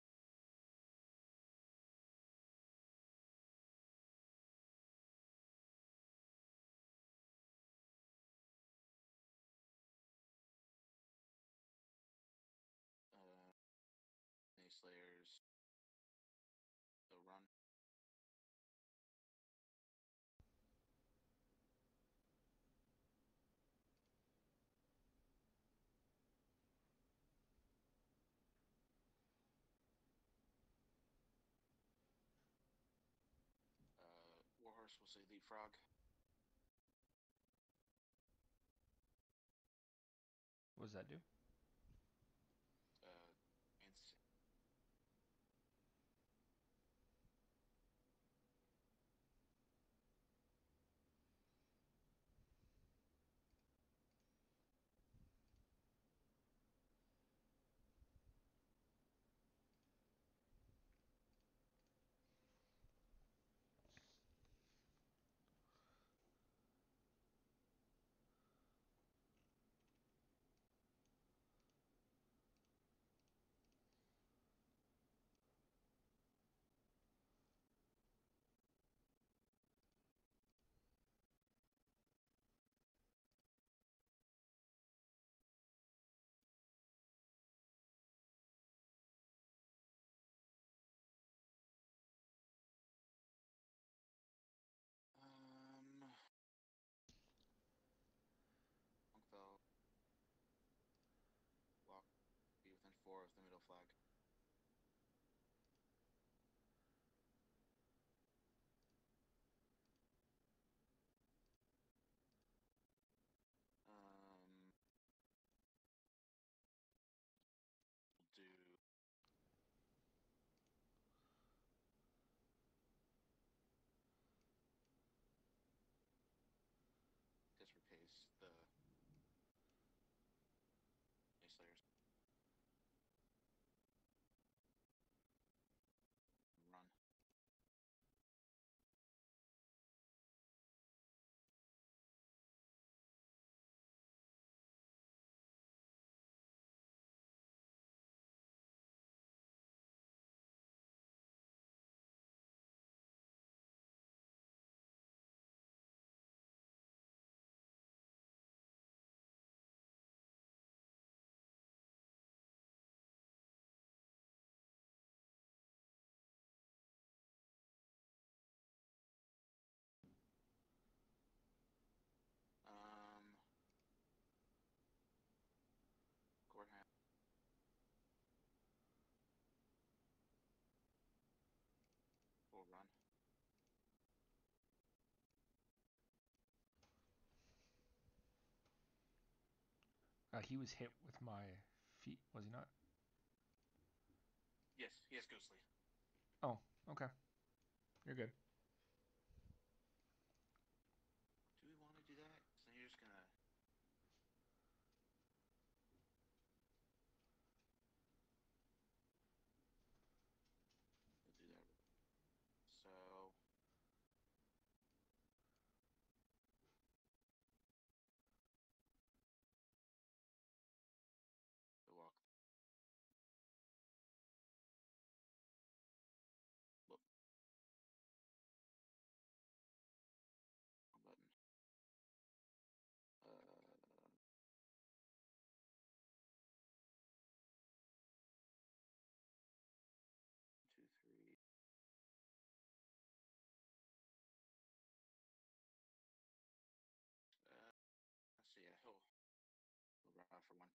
Speaker 2: Uh, Nayslayers. They'll run. Uh, Warhorse will say leapfrog.
Speaker 1: What does that do?
Speaker 2: Uh, and Slayers. Run. Um, Gordon. Full run.
Speaker 1: Uh, he was hit with my feet, was he not?
Speaker 2: Yes, he has ghostly.
Speaker 1: Oh, okay. You're good.
Speaker 2: Do we want to do that? So you're just gonna. We'll do that. So. The walk. Whoop. Wrong button. Uh. Two, three. Uh, let's see. Yeah, he'll, he'll run out for one.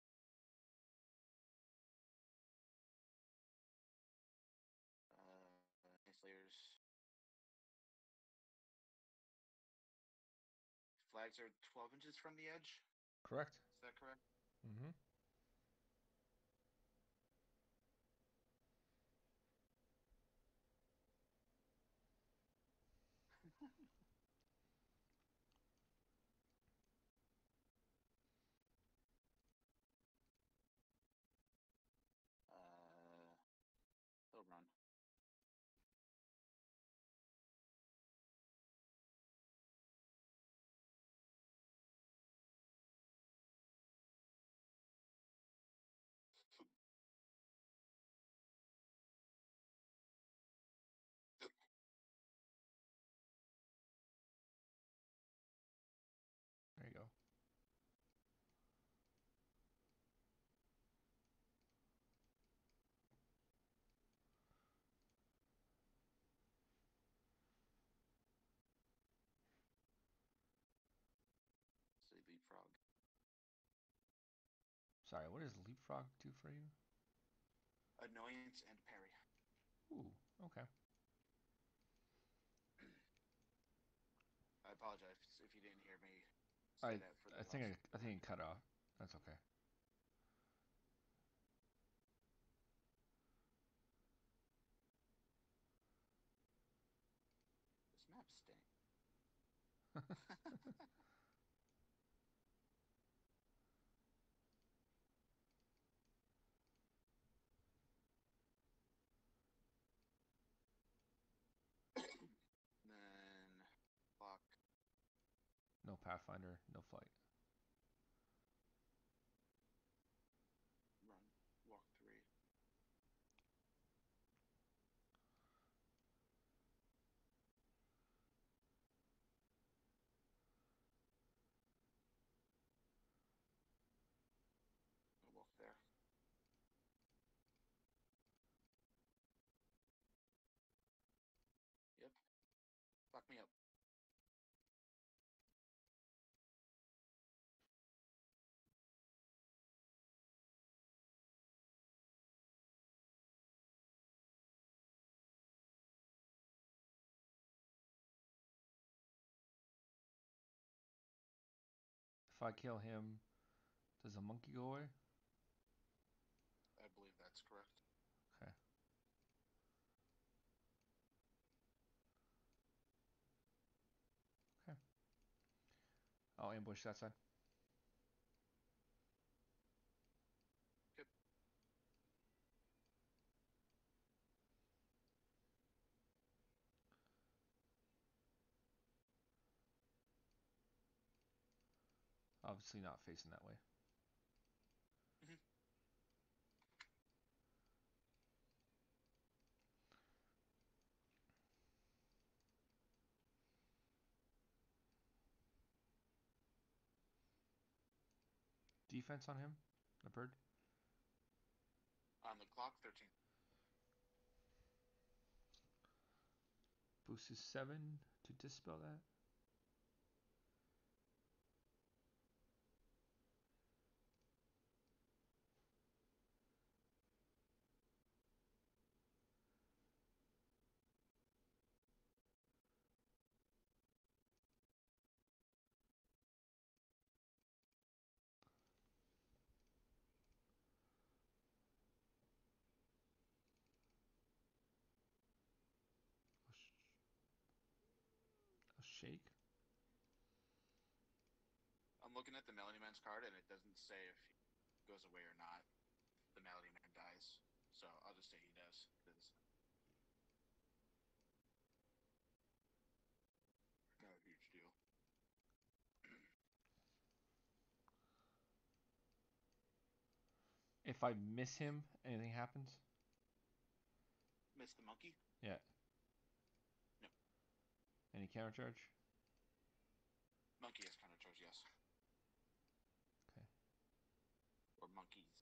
Speaker 2: Uh, nice layers. Flags are twelve inches from the edge.
Speaker 1: Correct.
Speaker 2: Is that correct?
Speaker 1: Mm-hmm.
Speaker 2: Uh, he'll run.
Speaker 1: There you go.
Speaker 2: So leapfrog.
Speaker 1: Sorry, what does leapfrog do for you?
Speaker 2: Annoyance and parry.
Speaker 1: Ooh, okay.
Speaker 2: I apologize if you didn't hear me say
Speaker 1: I
Speaker 2: that for the
Speaker 1: I think
Speaker 2: last.
Speaker 1: I, I think it cut off. That's okay.
Speaker 2: This map stinks. Then block.
Speaker 1: No pathfinder, no flight.
Speaker 2: Run. Walk three. Walk there. Yep. Fuck me up.
Speaker 1: If I kill him, does the monkey go away?
Speaker 2: I believe that's correct.
Speaker 1: Okay. Okay. I'll ambush that side. obviously not facing that way.
Speaker 2: Mm-hmm.
Speaker 1: Defense on him, the bird.
Speaker 2: On the clock, thirteen.
Speaker 1: Boost is seven to dispel that. A shake.
Speaker 2: I'm looking at the Melody Man's card, and it doesn't say if he goes away or not. The Melody Man dies, so I'll just say he does. Cause not a huge deal.
Speaker 1: If I miss him, anything happens?
Speaker 2: Miss the monkey?
Speaker 1: Yeah.
Speaker 2: No.
Speaker 1: Any counter charge?
Speaker 2: Monkey has counter charge, yes.
Speaker 1: Okay.
Speaker 2: Or monkeys.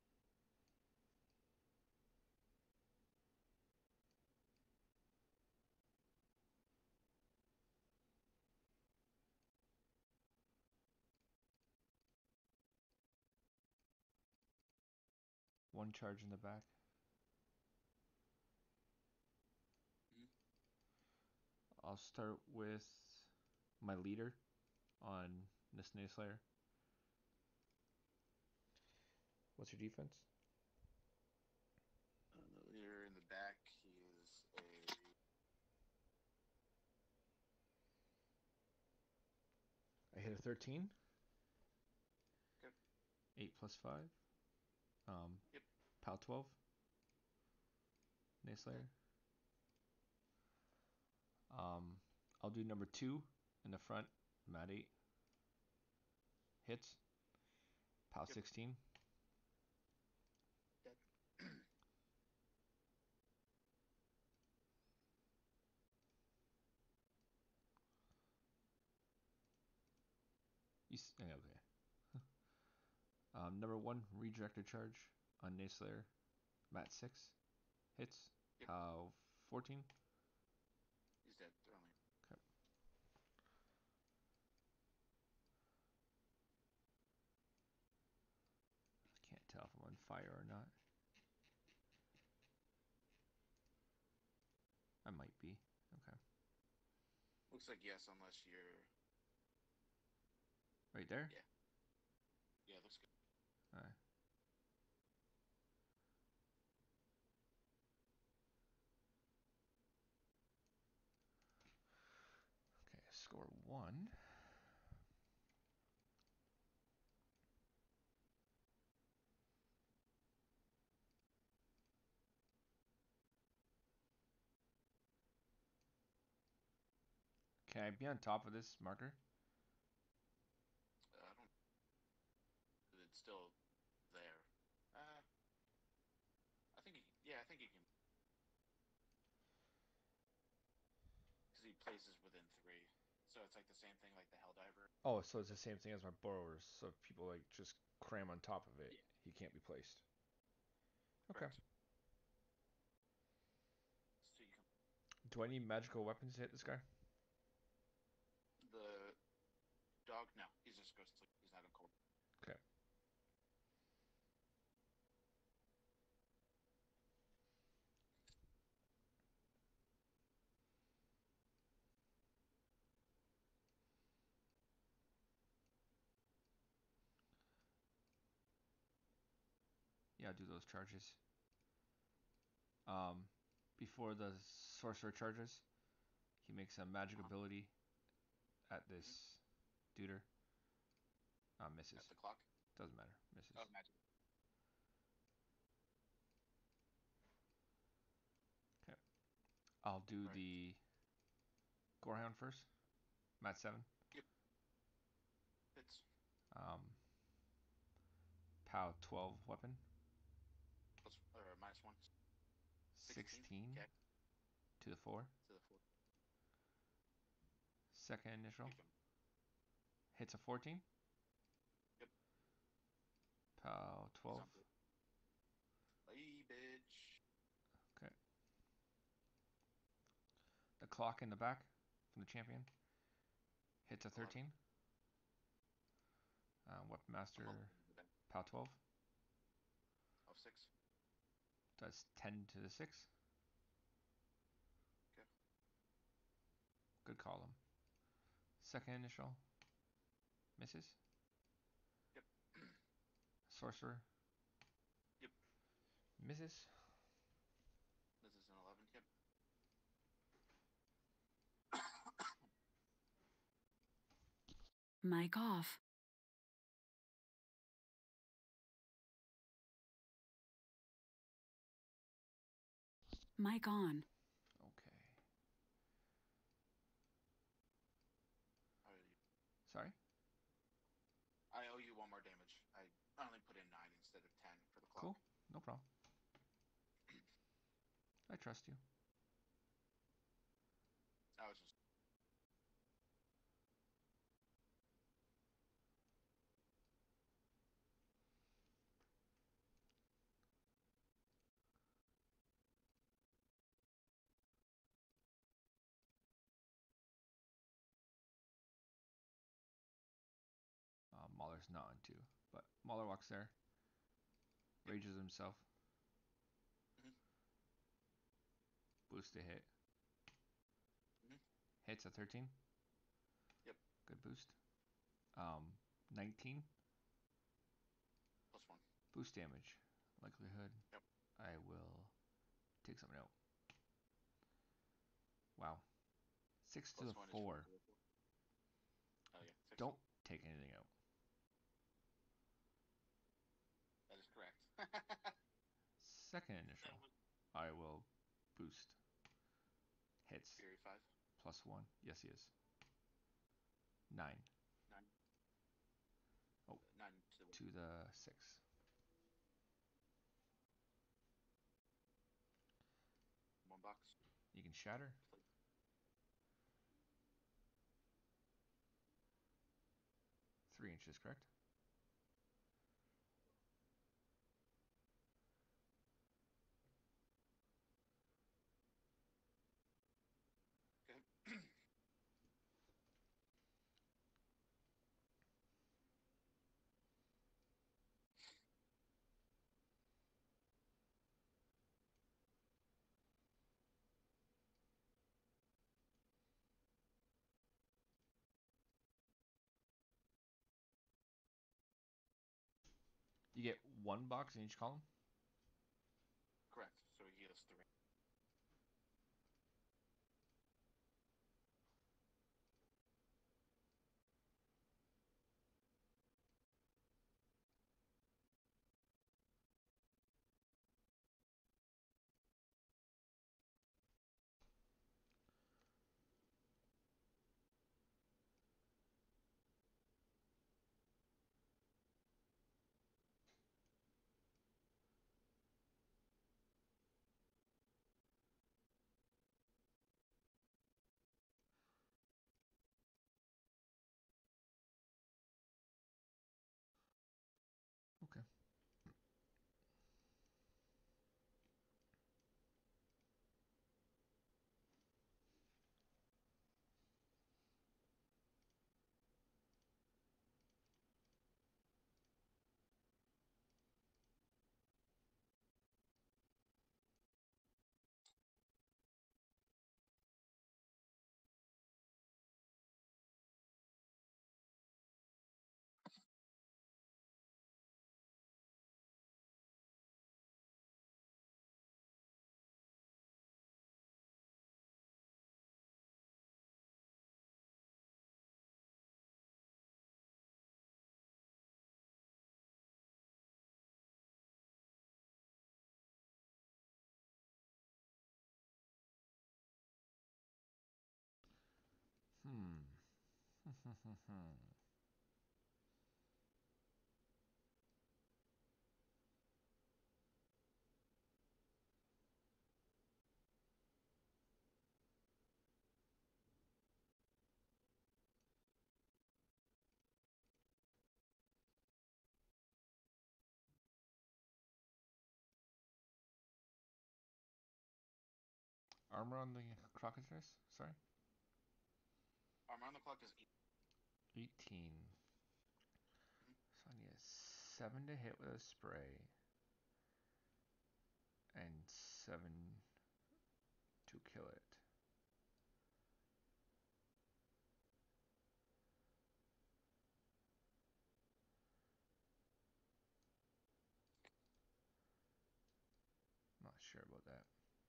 Speaker 1: One charge in the back.
Speaker 2: Mm-hmm.
Speaker 1: I'll start with my leader on this Snake Slayer. What's your defense?
Speaker 2: Uh, the leader in the back, he is a...
Speaker 1: I hit a thirteen.
Speaker 2: Okay.
Speaker 1: eight plus five. Um,
Speaker 2: yep.
Speaker 1: P O W twelve. Snake Slayer. Um, I'll do number two in the front. Mat eight. Hits. P O W
Speaker 2: Yep.
Speaker 1: sixteen.
Speaker 2: Dead.
Speaker 1: You, okay. um, number one, redirected charge on Snake Slayer. Mat six. Hits.
Speaker 2: Yep.
Speaker 1: P O W fourteen.
Speaker 2: He's dead. Only.
Speaker 1: Okay. I can't tell if I'm on fire or not. I might be. Okay.
Speaker 2: Looks like yes, unless you're...
Speaker 1: Right there?
Speaker 2: Yeah. Yeah, looks good.
Speaker 1: Alright. Okay, score one. Can I be on top of this marker?
Speaker 2: Uh, I don't... It's still there. Uh, I think he... Yeah, I think he can... Because he places within three. So it's like the same thing like the Helldiver.
Speaker 1: Oh, so it's the same thing as my borrowers. So if people like just cram on top of it,
Speaker 2: Yeah.
Speaker 1: he can't be placed. Okay.
Speaker 2: Correct. So you can...
Speaker 1: Do I need magical weapons to hit this guy?
Speaker 2: The dog? No, he's just goes to sleep. He's not in cold.
Speaker 1: Okay. Yeah, do those charges. Um, before the sorcerer charges, he makes a magic
Speaker 2: Uh-huh.
Speaker 1: ability at this
Speaker 2: mm-hmm.
Speaker 1: duder. Uh, misses.
Speaker 2: At the clock?
Speaker 1: Doesn't matter. Misses.
Speaker 2: Oh, magic.
Speaker 1: Okay. I'll do
Speaker 2: right.
Speaker 1: the Gorehound first. Mat seven.
Speaker 2: Yep. Hits.
Speaker 1: Um, twelve weapon.
Speaker 2: Plus or minus one.
Speaker 1: sixteen
Speaker 2: Okay.
Speaker 1: to the four.
Speaker 2: To the four.
Speaker 1: Second initial.
Speaker 2: Keep 'em.
Speaker 1: Hits a fourteen.
Speaker 2: Yep.
Speaker 1: Pow twelve.
Speaker 2: Bye, bitch.
Speaker 1: Okay. The clock in the back from the champion. Hits a thirteen. Uh, Weapon Master. Pow twelve.
Speaker 2: Oh, six.
Speaker 1: Does ten to the six.
Speaker 2: Okay.
Speaker 1: Good column. Second initial. Misses.
Speaker 2: Yep.
Speaker 1: Sorcerer.
Speaker 2: Yep.
Speaker 1: Misses.
Speaker 2: This is an eleven. Yep.
Speaker 3: Mic off. Mic on.
Speaker 1: Okay.
Speaker 2: I owe you.
Speaker 1: Sorry?
Speaker 2: I owe you one more damage. I only put in nine instead of ten for the clock.
Speaker 1: Cool. No problem. I trust you.
Speaker 2: I was just.
Speaker 1: Uh, Mahler's not on two, but Mahler walks there.
Speaker 2: Yep.
Speaker 1: Rages himself.
Speaker 2: Mhm.
Speaker 1: Boost to hit.
Speaker 2: Mhm.
Speaker 1: Hits a thirteen.
Speaker 2: Yep.
Speaker 1: Good boost. Um, nineteen.
Speaker 2: Plus one.
Speaker 1: Boost damage. Likelihood.
Speaker 2: Yep.
Speaker 1: I will take something out. Wow. Six to
Speaker 2: Plus
Speaker 1: the
Speaker 2: one
Speaker 1: four.
Speaker 2: is four to the four. Oh yeah. Six.
Speaker 1: Don't take anything out.
Speaker 2: That is correct.
Speaker 1: Second initial. I will boost. Hits.
Speaker 2: Fury five.
Speaker 1: Plus one. Yes, he is. Nine.
Speaker 2: Nine.
Speaker 1: Oh.
Speaker 2: Nine to the.
Speaker 1: To the six.
Speaker 2: One box.
Speaker 1: You can shatter. Three inches, correct?
Speaker 2: Okay.
Speaker 1: You get one box in each column?
Speaker 2: Correct. So he has three.
Speaker 1: Okay. Hmm. armor on the crocodiles? Sorry?
Speaker 2: Armor on the clock is eight.
Speaker 1: eighteen.
Speaker 2: Mhm.
Speaker 1: So I need a seven to hit with a spray. And seven to kill it. Not sure about that.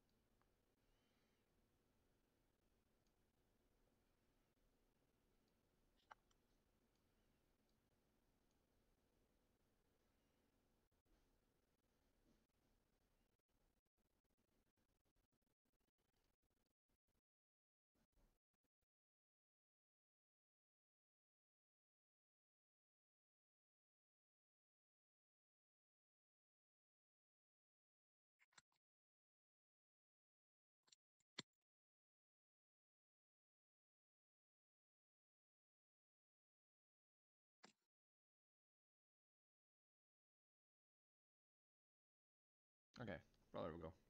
Speaker 1: Okay, well, there we go.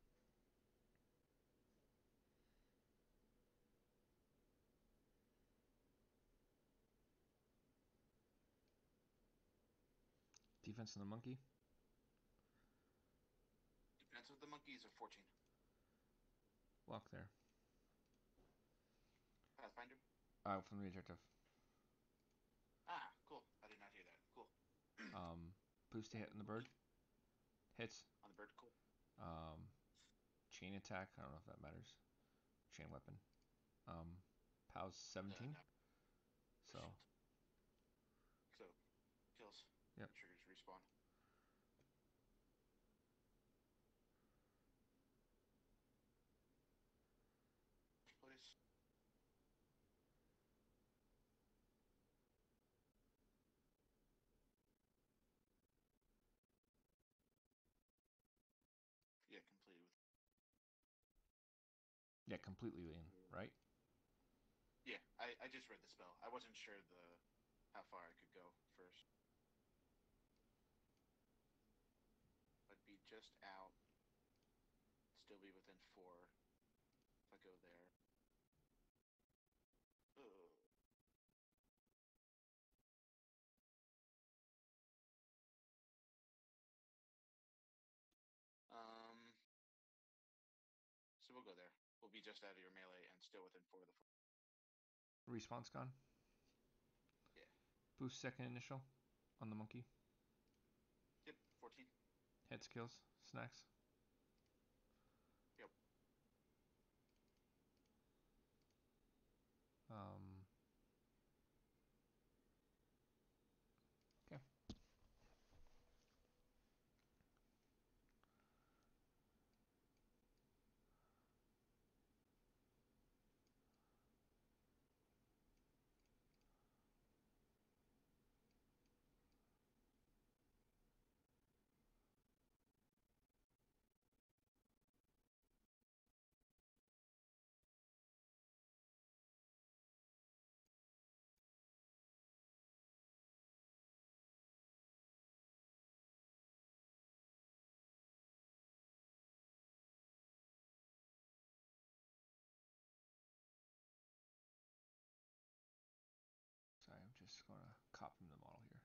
Speaker 1: Defense of the monkey.
Speaker 2: Defense of the monkey is a fourteen.
Speaker 1: Walk there.
Speaker 2: Pathfinder?
Speaker 1: Uh, from the objective.
Speaker 2: Ah, cool. I did not hear that. Cool.
Speaker 1: Um, boost to hit on the bird. Hits.
Speaker 2: On the bird, cool.
Speaker 1: Um, chain attack. I don't know if that matters. Chain weapon. Um, P O W's seventeen.
Speaker 2: Uh, no.
Speaker 1: So.
Speaker 2: So, kills.
Speaker 1: Yep.
Speaker 2: Triggers respawn. Place. Yeah, completed with.
Speaker 1: Yeah, completely in, right?
Speaker 2: Yeah, I, I just read the spell. I wasn't sure the how far I could go first. I'd be just out. Still be within four. If I go there. Ugh. Um. So we'll go there. We'll be just out of your melee and still within four of the four.
Speaker 1: Respawn's gone.
Speaker 2: Yeah.
Speaker 1: Boost second initial on the monkey.
Speaker 2: Yep, fourteen.
Speaker 1: Hit skills. Snacks.
Speaker 2: Yep.
Speaker 1: Um. Okay. Sorry, I'm just gonna copy the model here.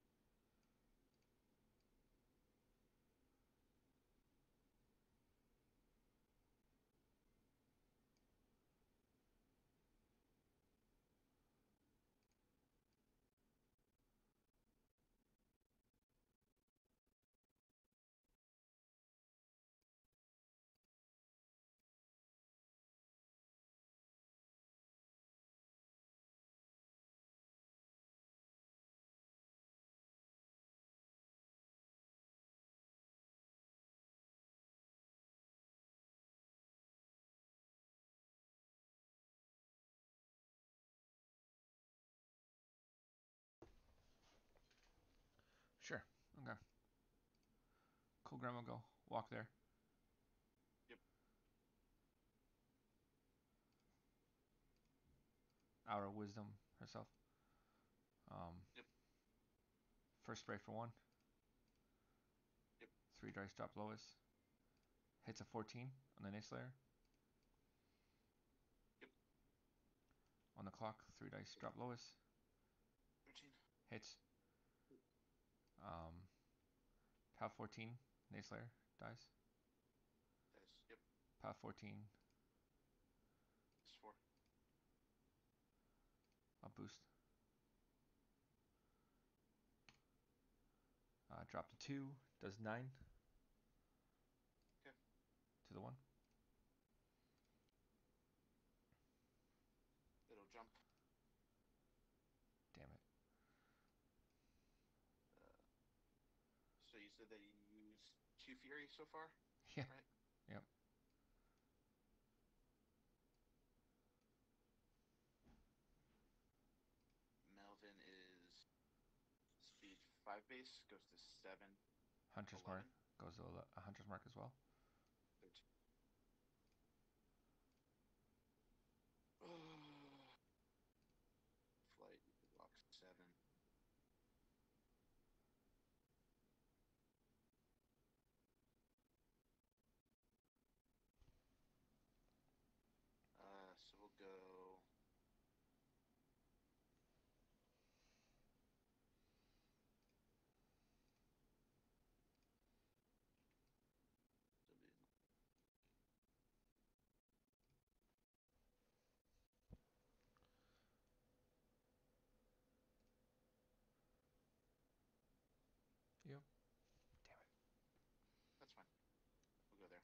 Speaker 1: Sure. Okay. KoldGramma, go. Walk there.
Speaker 2: Yep.
Speaker 1: Hour of Wisdom herself. Um,
Speaker 2: Yep.
Speaker 1: First spray for one.
Speaker 2: Yep.
Speaker 1: Three dice drop lowest. Hits a fourteen on the Nace Slayer. On the clock, three dice, drop lowest.
Speaker 2: thirteen.
Speaker 1: Hits. Um, P O W fourteen, Nayslayer, dies.
Speaker 2: Dice. Yep.
Speaker 1: P O W fourteen,
Speaker 2: It's four.
Speaker 1: I'll boost. Uh, drop to two, does nine.
Speaker 2: Okay.
Speaker 1: To the one.
Speaker 2: It'll jump.
Speaker 1: Damn it.
Speaker 2: Uh, so you said that you used two Fury so far?
Speaker 1: Yeah.
Speaker 2: Right?
Speaker 1: Yep.
Speaker 2: Melvin is speed five base, goes to seven.
Speaker 1: Hunter's
Speaker 2: eleven.
Speaker 1: Mark goes to a Hunter's Mark as well.
Speaker 2: thirteen. Flight, you could walk seven. Uh, so we'll go.
Speaker 1: Yep. Damn it.
Speaker 2: That's fine. We'll go there.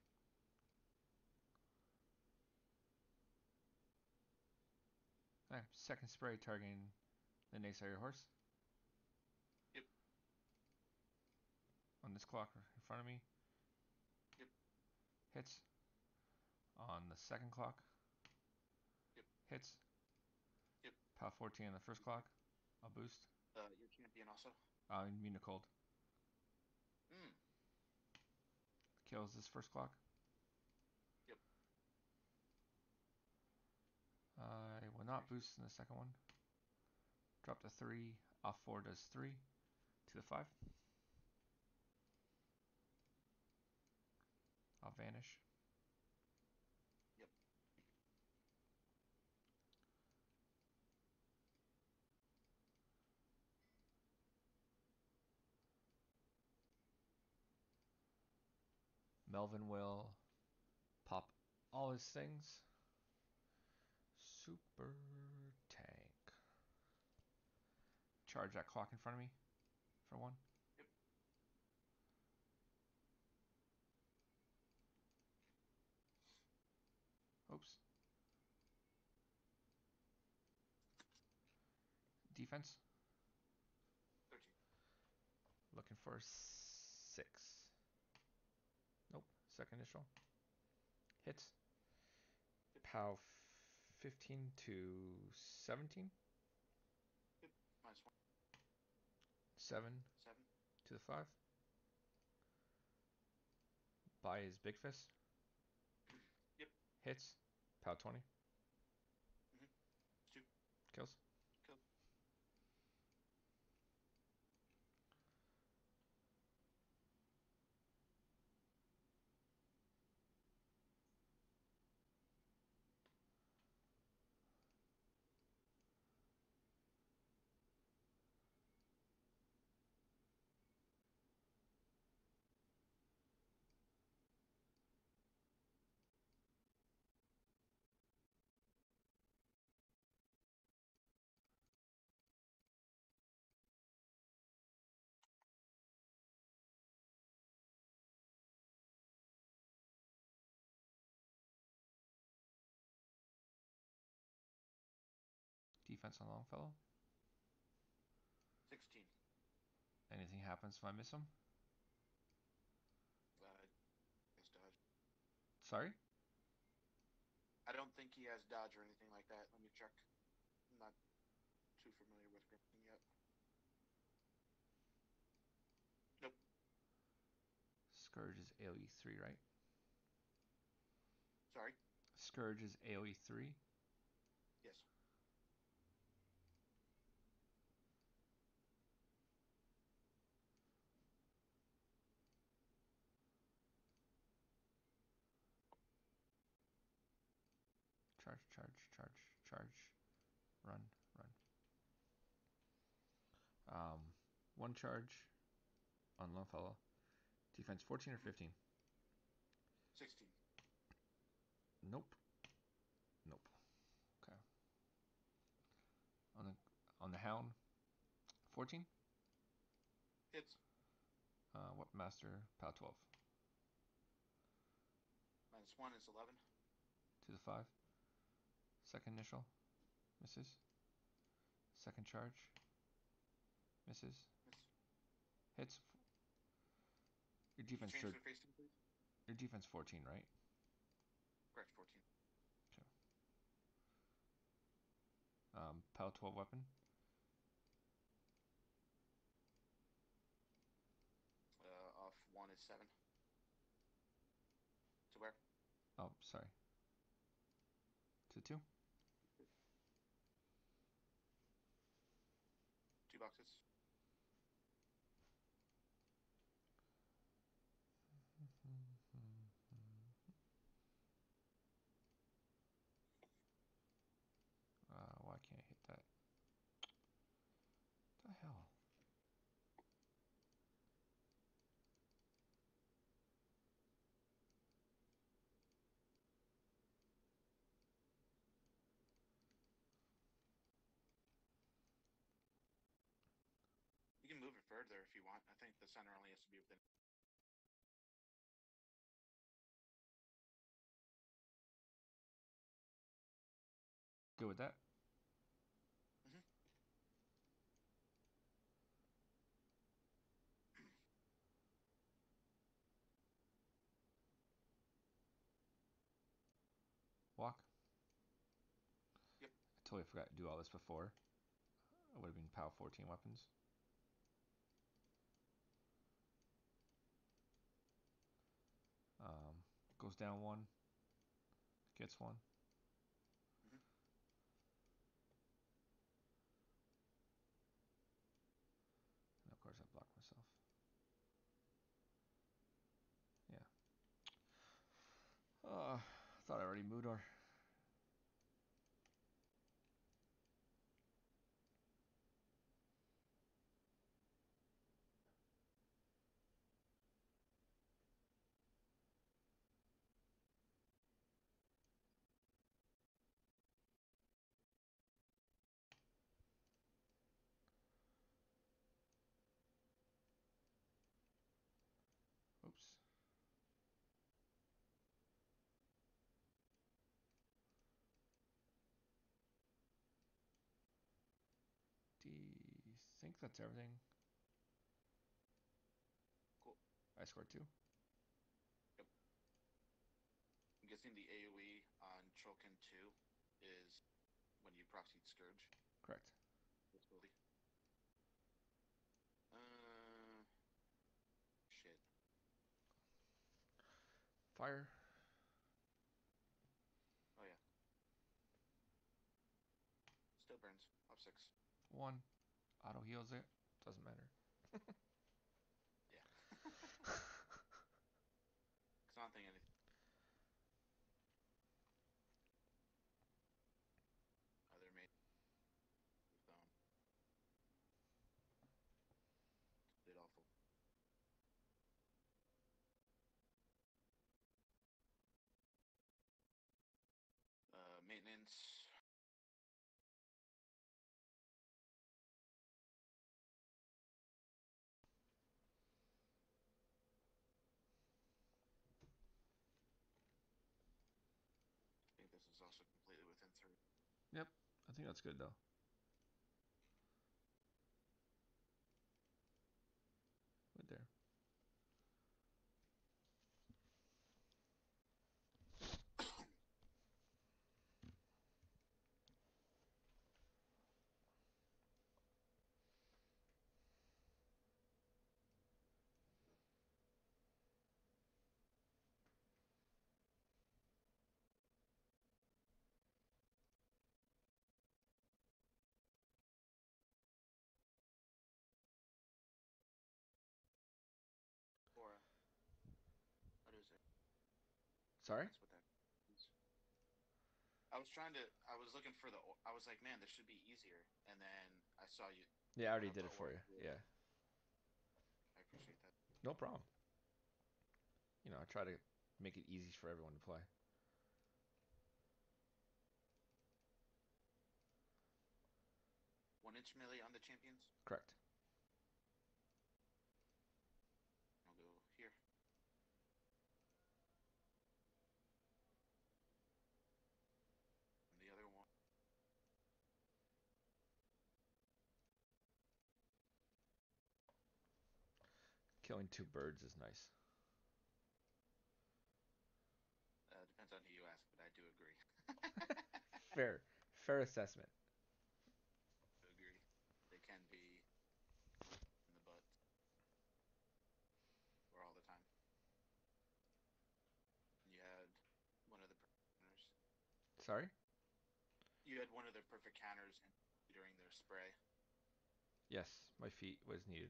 Speaker 1: Alright, second spray targeting the Nayslayer horse.
Speaker 2: Yep.
Speaker 1: On this clock in front of me.
Speaker 2: Yep.
Speaker 1: Hits. On the second clock.
Speaker 2: Yep.
Speaker 1: Hits.
Speaker 2: Yep.
Speaker 1: P O W fourteen on the first clock. I'll boost.
Speaker 2: Uh, your champion also.
Speaker 1: Uh, immune to cold.
Speaker 2: Mm.
Speaker 1: Kills this first clock.
Speaker 2: Yep.
Speaker 1: I will not boost in the second one. Drop to three. Off four does three. To the five. I'll vanish.
Speaker 2: Yep.
Speaker 1: Melvin will pop all his things. Super tank. Charge that clock in front of me for one.
Speaker 2: Yep.
Speaker 1: Oops. Defense.
Speaker 2: thirteen.
Speaker 1: Looking for six. Nope. Second initial. Hits.
Speaker 2: Yep.
Speaker 1: P O W fifteen to seventeen.
Speaker 2: Yep. Minus one.
Speaker 1: seven
Speaker 2: Seven.
Speaker 1: to the five. Buy his big fist.
Speaker 2: Yep.
Speaker 1: Hits. P O W twenty.
Speaker 2: Mm-hmm. Two.
Speaker 1: Kills.
Speaker 2: Kill.
Speaker 1: Defense on Longfellow.
Speaker 2: sixteen.
Speaker 1: Anything happens if I miss him?
Speaker 2: Uh, has dodge.
Speaker 1: Sorry?
Speaker 2: I don't think he has dodge or anything like that. Let me check. I'm not too familiar with Grimson yet. Nope.
Speaker 1: Scourge is AoE three, right?
Speaker 2: Sorry.
Speaker 1: Scourge is AoE three.
Speaker 2: Yes.
Speaker 1: Charge, charge, charge, charge. Run, run. Um, one charge on lone fellow. Defense fourteen or fifteen?
Speaker 2: sixteen.
Speaker 1: Nope. Nope. Okay. On the on the hound, fourteen.
Speaker 2: Hits.
Speaker 1: Uh, what master? Pow twelve.
Speaker 2: Minus one is eleven.
Speaker 1: To the five. Second initial. Misses. Second charge. Misses.
Speaker 2: Miss.
Speaker 1: Hits. Your defense
Speaker 2: Change
Speaker 1: should.
Speaker 2: the facing, please.
Speaker 1: Your defense fourteen, right?
Speaker 2: Correct, fourteen.
Speaker 1: Okay. Um, Pow twelve weapon.
Speaker 2: Uh, off one is seven. To where?
Speaker 1: Oh, sorry. To two.
Speaker 2: Two boxes.
Speaker 1: Uh, why can't I hit that? What the hell?
Speaker 2: You can move it further if you want. I think the center only has to be within.
Speaker 1: Good with that?
Speaker 2: Mm-hmm.
Speaker 1: Walk.
Speaker 2: Yep.
Speaker 1: I totally forgot to do all this before. It would have been Pow fourteen weapons. Um, goes down one. Gets one.
Speaker 2: Mm-hmm.
Speaker 1: And of course I block myself. Yeah. Uh, I thought I already moved her. Oops. Do you think that's everything?
Speaker 2: Cool.
Speaker 1: I scored two.
Speaker 2: Yep. I'm guessing the AoE on Chokin two is when you proxied Scourge.
Speaker 1: Correct.
Speaker 2: Ability. Uh, shit.
Speaker 1: Fire.
Speaker 2: Oh yeah. Still burns. Off six.
Speaker 1: One. Auto heals it. Doesn't matter.
Speaker 2: Yeah. Cause I don't think anything. Other made. Um, did awful. Uh, maintenance. I think this is also completely within three.
Speaker 1: Yep. I think that's good though. Right there.
Speaker 2: Or what is it?
Speaker 1: Sorry?
Speaker 2: That's what that is. I was trying to. I was looking for the. I was like, man, this should be easier. And then I saw you.
Speaker 1: Yeah, I
Speaker 2: Put
Speaker 1: already
Speaker 2: up
Speaker 1: did
Speaker 2: the
Speaker 1: it for you.
Speaker 2: order.
Speaker 1: Yeah,
Speaker 2: I appreciate that.
Speaker 1: no problem. You know, I try to make it easy for everyone to play.
Speaker 2: One inch melee on the champions.
Speaker 1: Correct.
Speaker 2: I'll go here. And the other one.
Speaker 1: Killing two birds is nice.
Speaker 2: Uh, depends on who you ask, but I do agree.
Speaker 1: Fair, fair assessment.
Speaker 2: I agree. They can be in the butt. Or all the time. You had one of the counters.
Speaker 1: Sorry?
Speaker 2: You had one of the perfect counters during their spray.
Speaker 1: Yes, my feet was needed.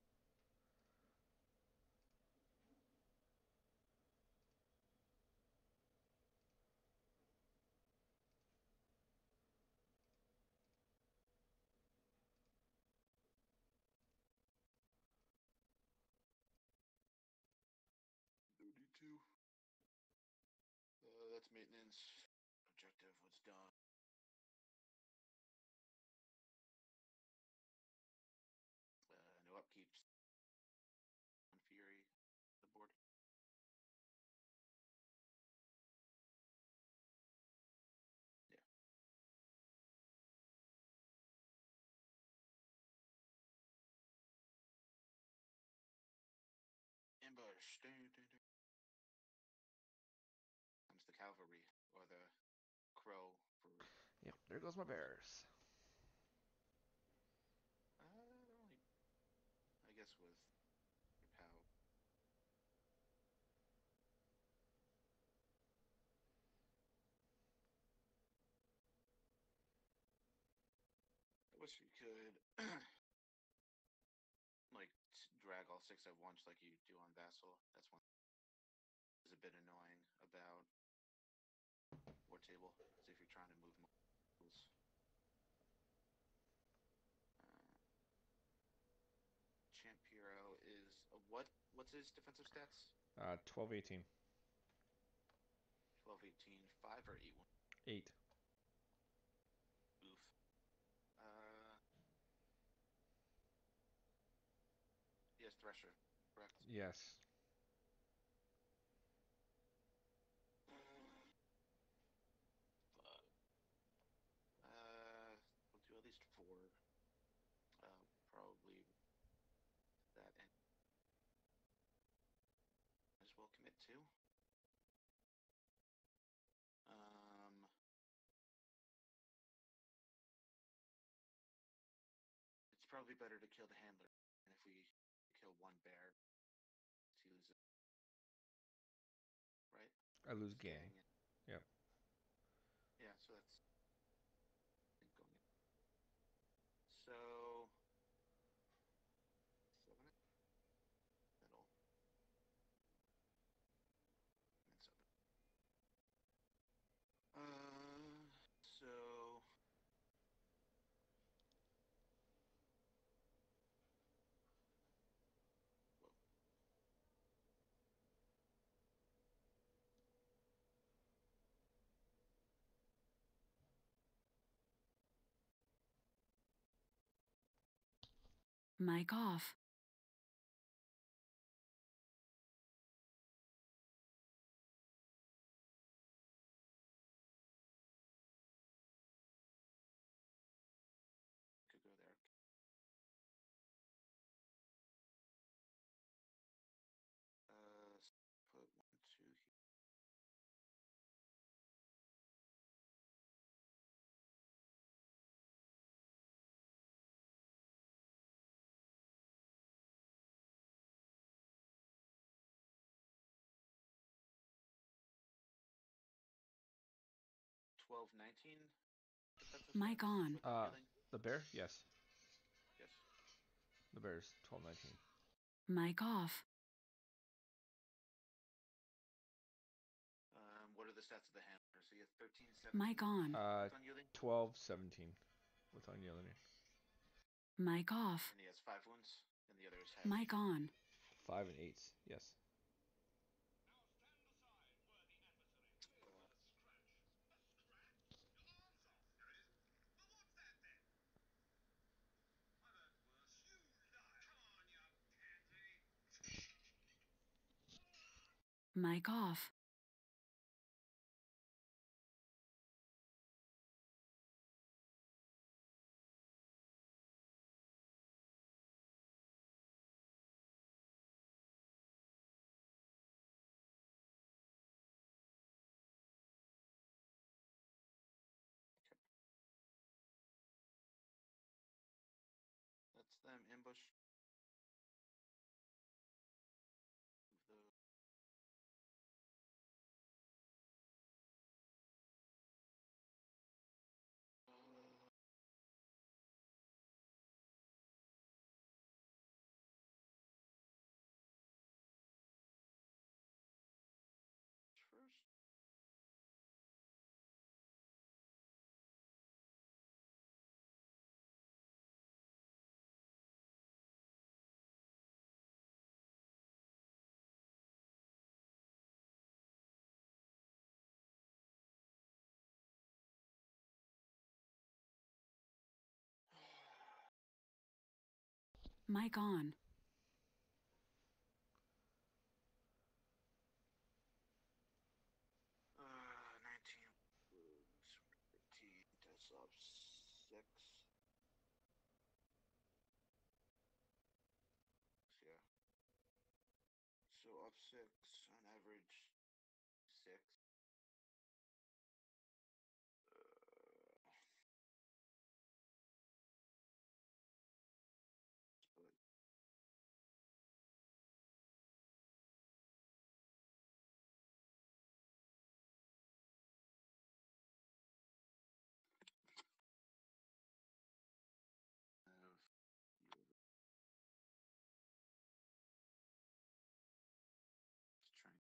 Speaker 2: thirty-two. Uh, that's maintenance. Objective was done. Uh, no upkeeps. On Fury, the board. Yeah. Ambush. Dun, dun, dun. Comes the cavalry or the crow for.
Speaker 1: Yep, there goes my bears.
Speaker 2: Uh, they're only. I guess with your pal. I wish you could. like drag all six at once like you do on Vassal. That's one is a bit annoying about War Table. So if you're trying to move moves. Uh, Champ Hero is uh, what? What's his defensive stats?
Speaker 1: Uh, twelve eighteen.
Speaker 2: twelve, eighteen, five or eight, one.
Speaker 1: eight.
Speaker 2: Oof. Uh, he has Thresher, correct?
Speaker 1: Yes.
Speaker 2: Fuck. Uh, we'll do at least four. Uh, probably that and as well commit two. Um, it's probably better to kill the handler. And if we kill one bear, he loses. Right?
Speaker 1: I lose
Speaker 2: Just
Speaker 1: gang.
Speaker 2: gang.
Speaker 1: Yep.
Speaker 2: Yeah, so that's going in. So seven middle and seven. Uh, so whoa.
Speaker 3: Mic off.
Speaker 2: Could go there. Uh, put one, two here. twelve, nineteen. Defensive
Speaker 3: Mic
Speaker 2: stats
Speaker 3: on.
Speaker 2: with
Speaker 1: Uh,
Speaker 2: healing.
Speaker 1: the bear? Yes.
Speaker 2: Yes.
Speaker 1: The bear's twelve nineteen.
Speaker 3: Mic off.
Speaker 2: Um, what are the stats of the handler? So you have thirteen, seventeen.
Speaker 3: Mic on.
Speaker 1: Uh,
Speaker 2: Unyielding.
Speaker 1: twelve, seventeen with unyielding.
Speaker 3: Mic off.
Speaker 2: And he has five wounds, and the others have.
Speaker 3: Mic on.
Speaker 1: Five and eights. Yes.
Speaker 3: Mic off.
Speaker 2: That's them ambush. The uh, first.
Speaker 3: Mic on.
Speaker 2: Uh, nineteen wounds. thirteen. That's up six. Yeah. So up six on average. Six. Uh, split. Of just trying.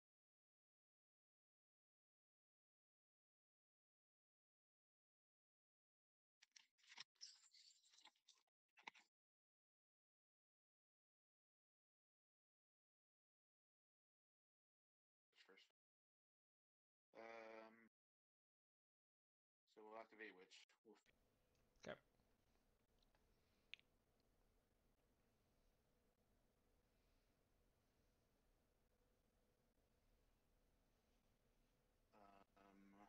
Speaker 2: First. Um. So we'll activate which. We'll
Speaker 1: Okay.
Speaker 2: Um.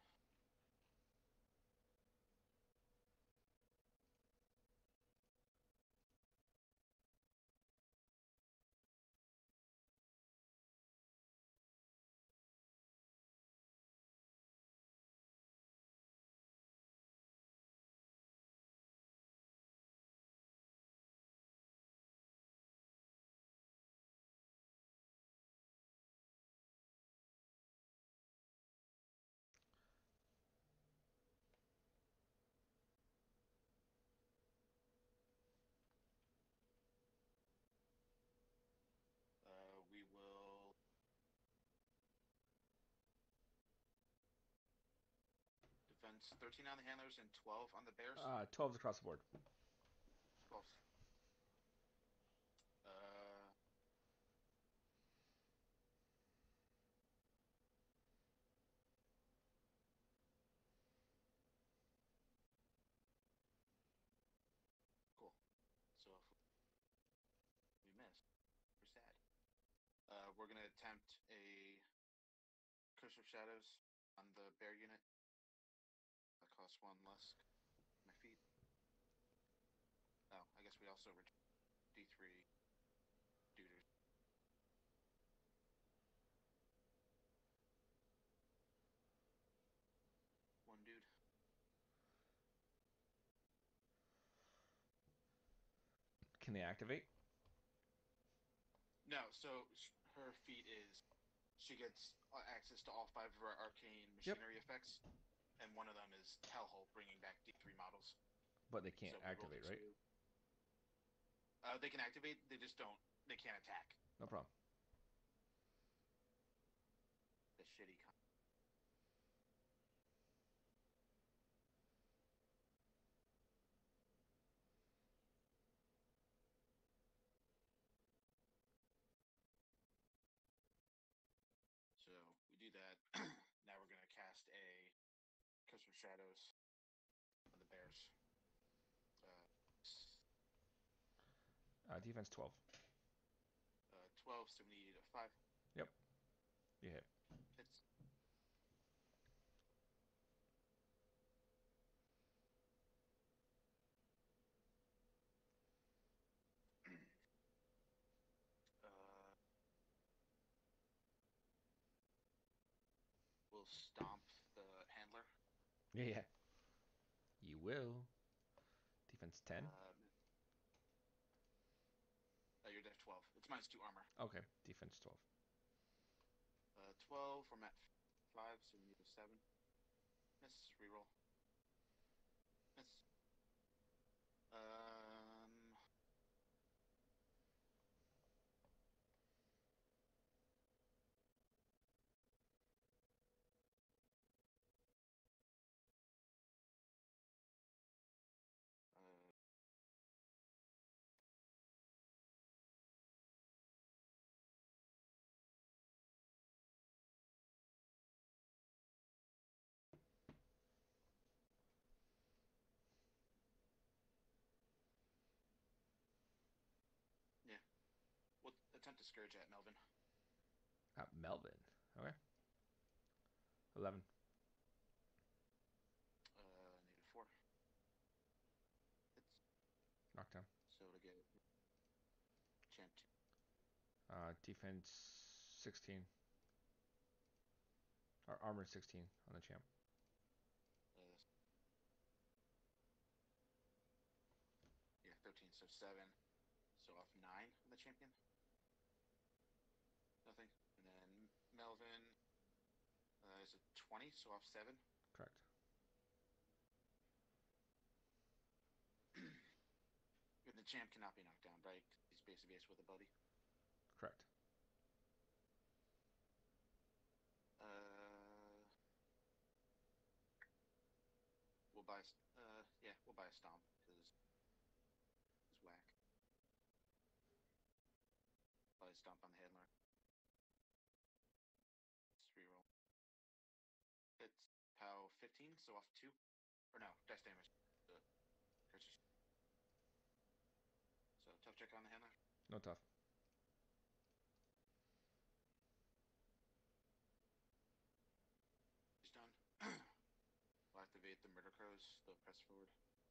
Speaker 2: Uh, we will. Defense thirteen on the handlers and twelve on the bears.
Speaker 1: Uh, twelves across the board.
Speaker 2: twelve. Uh. Cool. So if we miss, we're sad. Uh, we're gonna attempt a Curse of Shadows on the bear unit. That costs one less. My feet. Oh, I guess we also return D three duders. One dude.
Speaker 1: Can they activate?
Speaker 2: No, so sh- her feat is she gets uh, access to all five of our arcane machinery yep. effects, and one of them is Hellhole, bringing back D three models.
Speaker 1: But they can't
Speaker 2: so
Speaker 1: activate, right?
Speaker 2: Uh, they can activate. They just don't. They can't attack.
Speaker 1: No problem.
Speaker 2: The shitty. Con- or shadows. The bears. Uh,
Speaker 1: Uh, defense twelve.
Speaker 2: uh, twelve, so we need a five.
Speaker 1: Yep. You hit.
Speaker 2: Hits. uh, we'll stomp the handler.
Speaker 1: Yeah, yeah. You will. Defense ten.
Speaker 2: Um, uh, you're def twelve. It's minus two armor.
Speaker 1: Okay. Defense twelve.
Speaker 2: Uh, twelve. I'm at five, so we need a seven. Miss. Reroll. Miss. Um. Uh, yeah. We'll attempt to scourge at Melvin.
Speaker 1: At Melvin. Okay. eleven.
Speaker 2: Uh, negative four. Hits.
Speaker 1: Knockdown.
Speaker 2: So to get champ two.
Speaker 1: Uh, defense sixteen. Or armor sixteen on the champ.
Speaker 2: Uh, yeah, thirteen. So seven. So off nine on the champion. Nothing. And then Melvin uh, is a twenty, so off seven.
Speaker 1: Correct.
Speaker 2: The champ cannot be knocked down, right? He's base to base with a buddy.
Speaker 1: Correct.
Speaker 2: Uh, we'll buy. Uh, yeah, we'll buy a stomp because it's whack. Buy a stomp on the handler. Let's reroll. It's pow fifteen, so off two. Or no, dex damage. The curses. So tough check on the handler.
Speaker 1: No tough.
Speaker 2: He's done. We'll activate the murder crows. They'll press forward.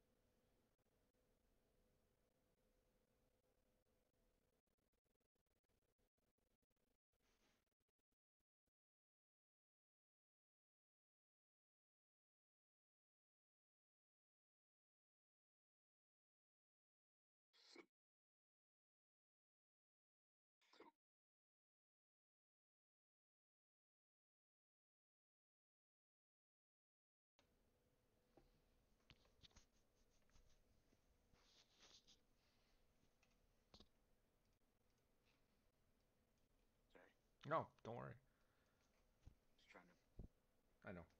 Speaker 2: Sorry.
Speaker 1: No, don't worry.
Speaker 2: Just trying to.
Speaker 1: I know.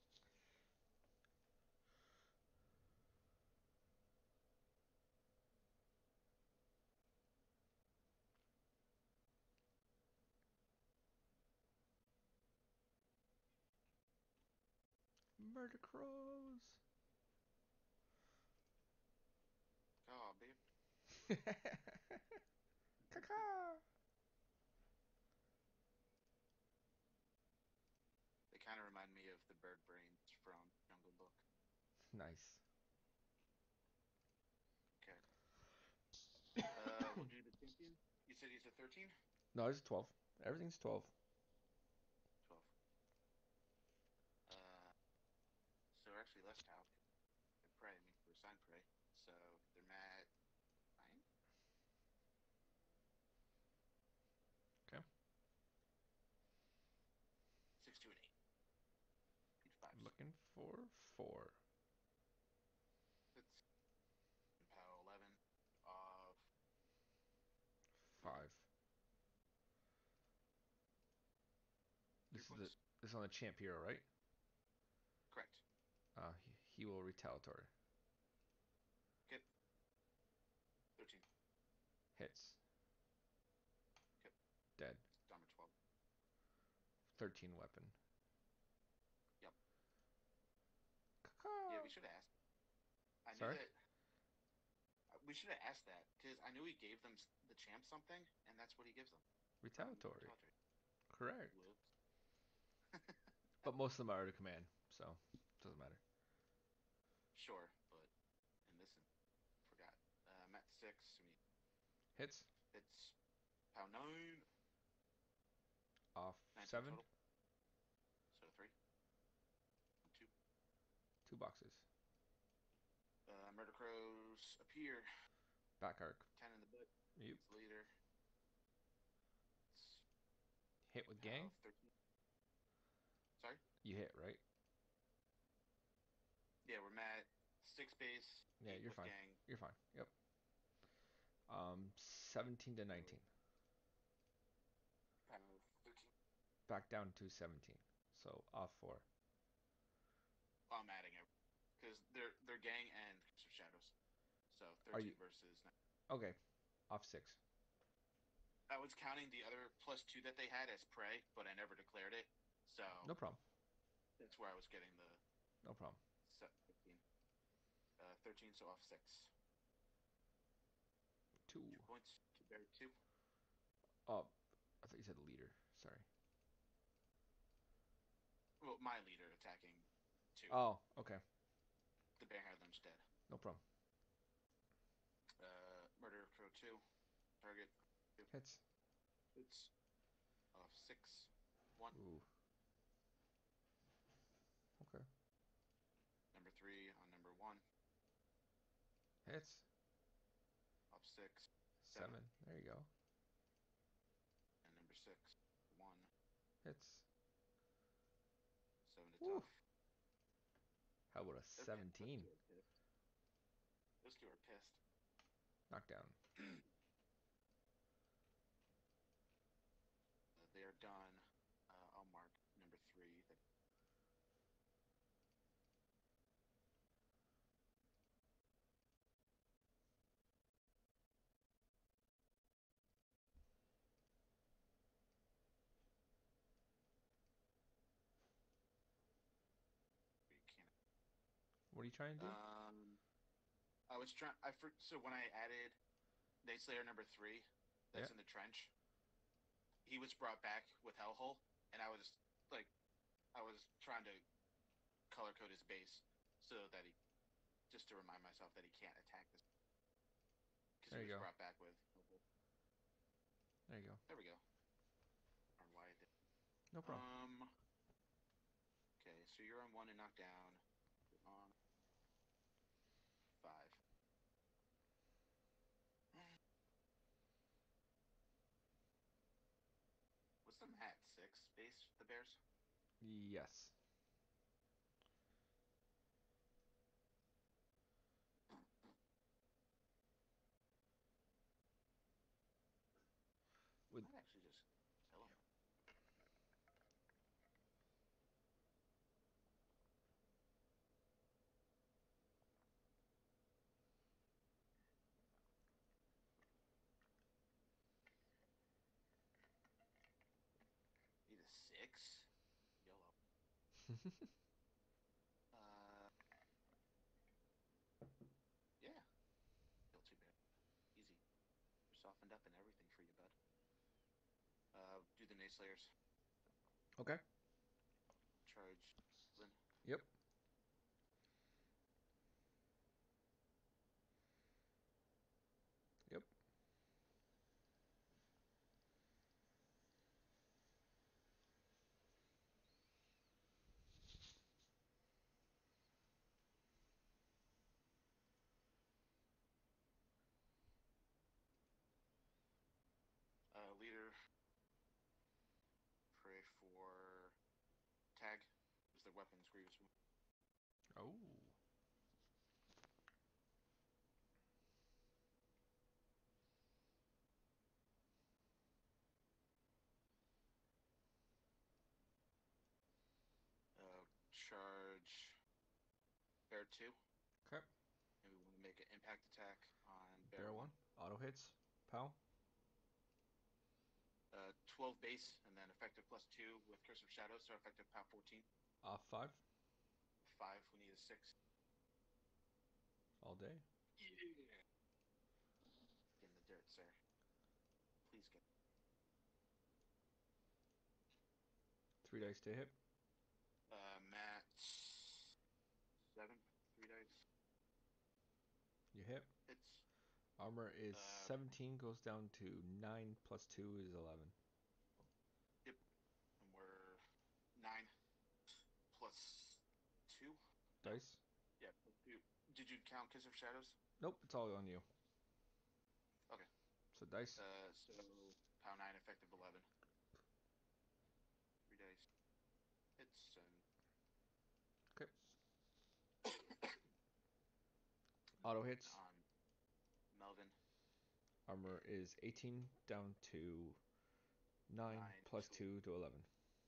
Speaker 1: Murder crows.
Speaker 2: Oh, babe.
Speaker 1: Caca.
Speaker 2: They kind of remind me of the bird brains from Jungle Book.
Speaker 1: Nice.
Speaker 2: Okay. Uh, we'll do the champion. You said he's a thirteen?
Speaker 1: No, it's twelve. Everything's twelve.
Speaker 2: twelve. Uh, so we're actually less talc. They're prey, I mean, we're assigned prey. So they're mad. Nine?
Speaker 1: Okay.
Speaker 2: Six, two, and eight. Each five.
Speaker 1: Looking for four.
Speaker 2: It's pow eleven of
Speaker 1: Five. This is the
Speaker 2: points.
Speaker 1: this is on the champ hero, right?
Speaker 2: Correct.
Speaker 1: Uh, he, he will retaliatory.
Speaker 2: Hit. thirteen.
Speaker 1: Hits.
Speaker 2: Hit.
Speaker 1: Dead.
Speaker 2: Armor twelve.
Speaker 1: thirteen weapon.
Speaker 2: Yep. should have asked. I knew
Speaker 1: Sorry?
Speaker 2: that. We should have asked that because I knew he gave them the champ something, and that's what he gives them.
Speaker 1: Retaliatory.
Speaker 2: Um, retaliatory.
Speaker 1: Correct.
Speaker 2: Whoops.
Speaker 1: But most of them are out of command, so doesn't matter.
Speaker 2: Sure, but in this, forgot. Uh, I'm at six. I mean,
Speaker 1: Hits.
Speaker 2: it's pound nine.
Speaker 1: Off
Speaker 2: nineteen
Speaker 1: seven.
Speaker 2: total. So three. One, two.
Speaker 1: Two boxes.
Speaker 2: Uh, Murder Crows appear.
Speaker 1: Back arc.
Speaker 2: ten in the book.
Speaker 1: Yep.
Speaker 2: It's leader. It's
Speaker 1: Hit with gang.
Speaker 2: thirteen. Sorry?
Speaker 1: You hit, right?
Speaker 2: Yeah, we're at six base.
Speaker 1: Yeah,
Speaker 2: eight
Speaker 1: you're
Speaker 2: with
Speaker 1: fine.
Speaker 2: gang.
Speaker 1: You're fine. Yep. Um, seventeen to nineteen.
Speaker 2: Uh, thirteen.
Speaker 1: Back down to seventeen. So off four.
Speaker 2: Well, I'm adding it because they're they're gang and Curse of Shadows. So
Speaker 1: Are
Speaker 2: thirteen
Speaker 1: you
Speaker 2: versus nine.
Speaker 1: okay? Off six.
Speaker 2: I was counting the other plus two that they had as prey, but I never declared it. So
Speaker 1: No problem.
Speaker 2: that's where I was getting the
Speaker 1: No problem.
Speaker 2: fifteen. Uh, thirteen, so off six.
Speaker 1: Two.
Speaker 2: Two points. Two bear two.
Speaker 1: Oh, I thought you said leader. Sorry.
Speaker 2: Well, my leader attacking two.
Speaker 1: Oh, okay.
Speaker 2: The bear Headland's dead.
Speaker 1: No problem.
Speaker 2: Uh, Murder Crow two. Target. Two.
Speaker 1: Hits.
Speaker 2: It's off six. One.
Speaker 1: Ooh. Okay.
Speaker 2: Number three on number one.
Speaker 1: Hits.
Speaker 2: Off six.
Speaker 1: Seven.
Speaker 2: Seven.
Speaker 1: There you go.
Speaker 2: And number six. One.
Speaker 1: Hits.
Speaker 2: Seven to
Speaker 1: Woo.
Speaker 2: tough.
Speaker 1: How about a
Speaker 2: They're
Speaker 1: seventeen?
Speaker 2: pissed. Those two are pissed.
Speaker 1: Knockdown.
Speaker 2: uh, they are done. Uh, I'll mark number three. That you can't.
Speaker 1: What are you trying to do?
Speaker 2: Um, I was trying. I for, so when I added Night Slayer number three, that's
Speaker 1: Yeah.
Speaker 2: in the trench. He was brought back with Hellhole, and I was like, I was trying to color code his base so that he, just to remind myself that he can't attack this, because
Speaker 1: There
Speaker 2: he
Speaker 1: you
Speaker 2: was
Speaker 1: go.
Speaker 2: brought back with Hellhole.
Speaker 1: There you go.
Speaker 2: There we go. Or why I did.
Speaker 1: No problem.
Speaker 2: Um. Okay, so you're on one and knocked down. You're on five. What's the mat? Six base, the Bears?
Speaker 1: Yes. With
Speaker 2: I might actually just kill him. Need a six? Yellow. uh, yeah. Kill two bears. Easy. We're softened up and everything for you, bud. Uh, do the Nayslayers.
Speaker 1: Okay.
Speaker 2: Charge. Lynn.
Speaker 1: Yep. Yep.
Speaker 2: Uh, leader. Pray for tag. Use their weapons grievous wound.
Speaker 1: Oh.
Speaker 2: Uh, charge. Bear two.
Speaker 1: Okay.
Speaker 2: And we want to make an impact attack on Bear,
Speaker 1: Bear
Speaker 2: one.
Speaker 1: one. Auto hits. Pow.
Speaker 2: Uh, twelve base, and then effective plus two with Curse of Shadows, so effective pow fourteen.
Speaker 1: Off five.
Speaker 2: Five, we need a six.
Speaker 1: all day.
Speaker 2: Yeah. Get in the dirt, sir. Please get.
Speaker 1: Three dice to hit.
Speaker 2: Uh, Matt. Seven. Three dice.
Speaker 1: You hit.
Speaker 2: Hits.
Speaker 1: Armor is
Speaker 2: Uh,
Speaker 1: seventeen, goes down to nine plus two is eleven.
Speaker 2: Yep. And we're nine plus two.
Speaker 1: Dice?
Speaker 2: Yeah, plus two. Did you count Kiss of Shadows?
Speaker 1: Nope, it's all on you.
Speaker 2: Okay.
Speaker 1: So dice.
Speaker 2: Uh, so pound nine, effective eleven. Three dice. Hits and.
Speaker 1: Okay. Auto hits.
Speaker 2: On Melvin.
Speaker 1: Armor is eighteen, down to nine,
Speaker 2: Nine
Speaker 1: plus
Speaker 2: to
Speaker 1: two to eleven.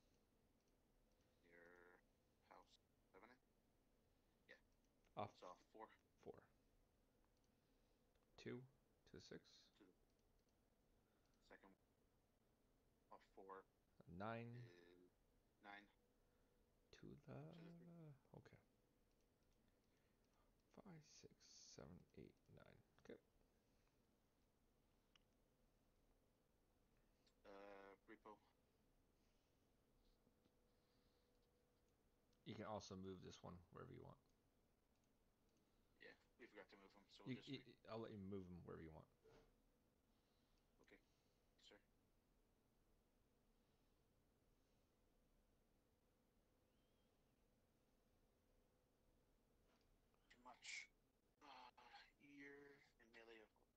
Speaker 2: Your house. Seven? Yeah.
Speaker 1: Off
Speaker 2: So four.
Speaker 1: four. Two to six.
Speaker 2: To the second one. Off four.
Speaker 1: Nine.
Speaker 2: Is nine.
Speaker 1: To the. Okay. Five, six, seven, eight, nine. Okay.
Speaker 2: Uh, repo.
Speaker 1: You can also move this one wherever you want.
Speaker 2: Yeah, we forgot to move him, so we'll
Speaker 1: You,
Speaker 2: just.
Speaker 1: you, I'll let you move them wherever you want.
Speaker 2: Okay, sir. Too much. Uh, ear and melee of course.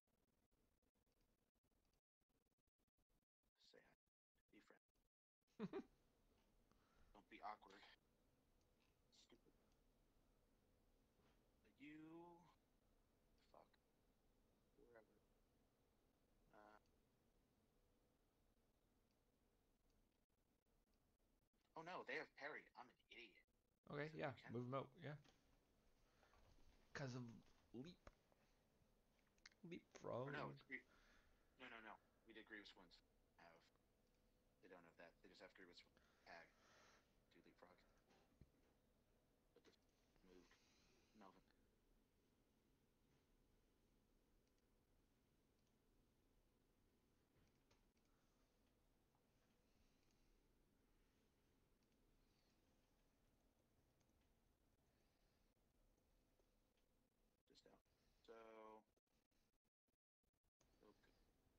Speaker 2: Say hi. Be friendly. Don't be awkward. Stupid. You. Fuck. Wherever. Uh. Oh no, they have parry. I'm an idiot.
Speaker 1: Okay,
Speaker 2: So
Speaker 1: yeah,
Speaker 2: you can
Speaker 1: move them out, yeah. Because of leap.
Speaker 2: Or
Speaker 1: Leapfrog.
Speaker 2: no, grie- no, no, no. We did Grievous Wounds. Have they don't have that? They just have Grievous Tag. Do leapfrog. But this moved Melvin. Just out. So okay.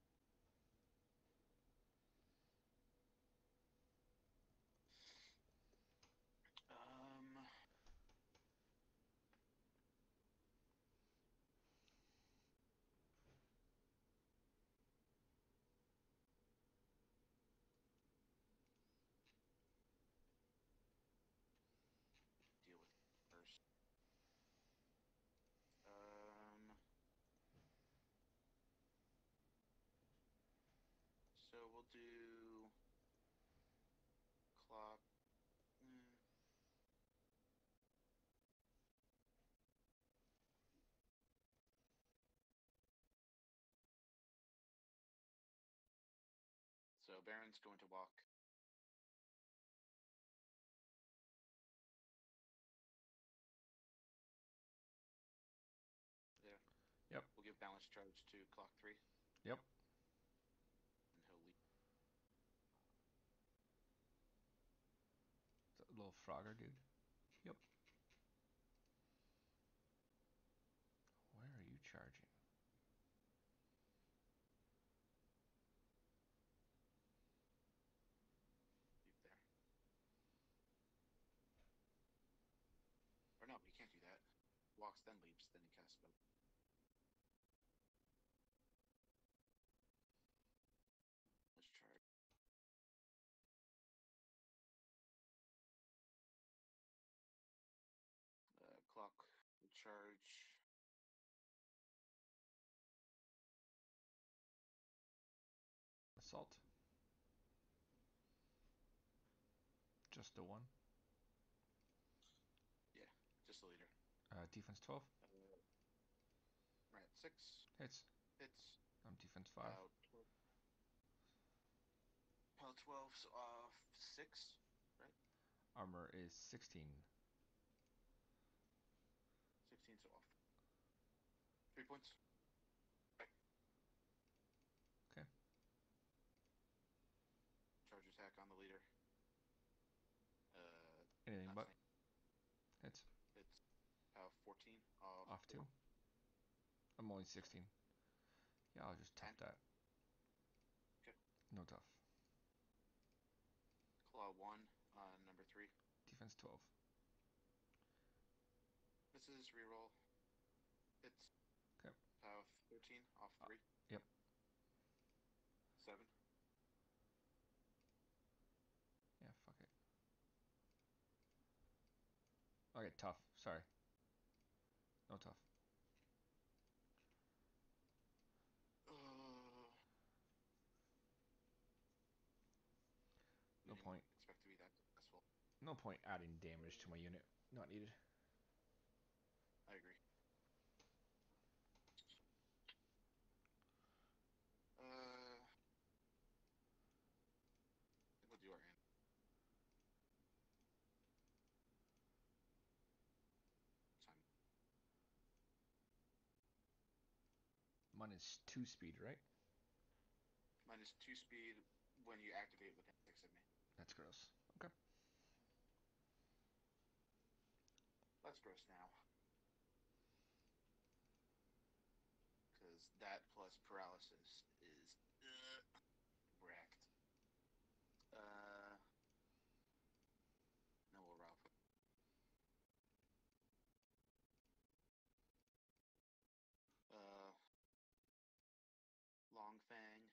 Speaker 2: Um. Deal with it first. Um. So we'll do clock. Mm. So Baron's going to walk. Yeah.
Speaker 1: Yep.
Speaker 2: We'll give balance charge to clock three.
Speaker 1: Yep.
Speaker 2: And he'll leap.
Speaker 1: That little frogger dude. Yep. Where are you charging?
Speaker 2: Leap there. Or no, he can't do that. Walks then leaps, then he casts spell. Let's charge. Uh, clock will charge.
Speaker 1: Assault. Just the one.
Speaker 2: Yeah, just the leader.
Speaker 1: Uh, defense twelve.
Speaker 2: Uh, we're at six.
Speaker 1: Hits.
Speaker 2: Hits.
Speaker 1: I'm defense five.
Speaker 2: Pow twelve. Pow twelve, so off six, right?
Speaker 1: Armor is sixteen.
Speaker 2: sixteen, so off. points.
Speaker 1: Okay.
Speaker 2: Charge attack on the leader. Uh,
Speaker 1: Anything but.
Speaker 2: Snake.
Speaker 1: Hits.
Speaker 2: It's uh, fourteen off,
Speaker 1: Off two. I'm only sixteen. Yeah, I'll just tough
Speaker 2: ten.
Speaker 1: that.
Speaker 2: Okay.
Speaker 1: No tough.
Speaker 2: Claw one on number three.
Speaker 1: Defense twelve.
Speaker 2: This is reroll. It's
Speaker 1: okay.
Speaker 2: Uh, thirteen off three.
Speaker 1: Uh, yep.
Speaker 2: Seven.
Speaker 1: Yeah, fuck it. Okay, tough. Sorry. No tough.
Speaker 2: Uh,
Speaker 1: no point.
Speaker 2: Expect to be that successful.
Speaker 1: No point adding damage to my unit. Not needed.
Speaker 2: I agree. Uh, I think we'll do our end. Time.
Speaker 1: Minus two speed, right?
Speaker 2: Minus two speed when you activate within six of me.
Speaker 1: That's gross. Okay.
Speaker 2: That's gross now. Because that plus paralysis is uh, wrecked. Uh, no, we'll Ralph. Uh, Long Fang.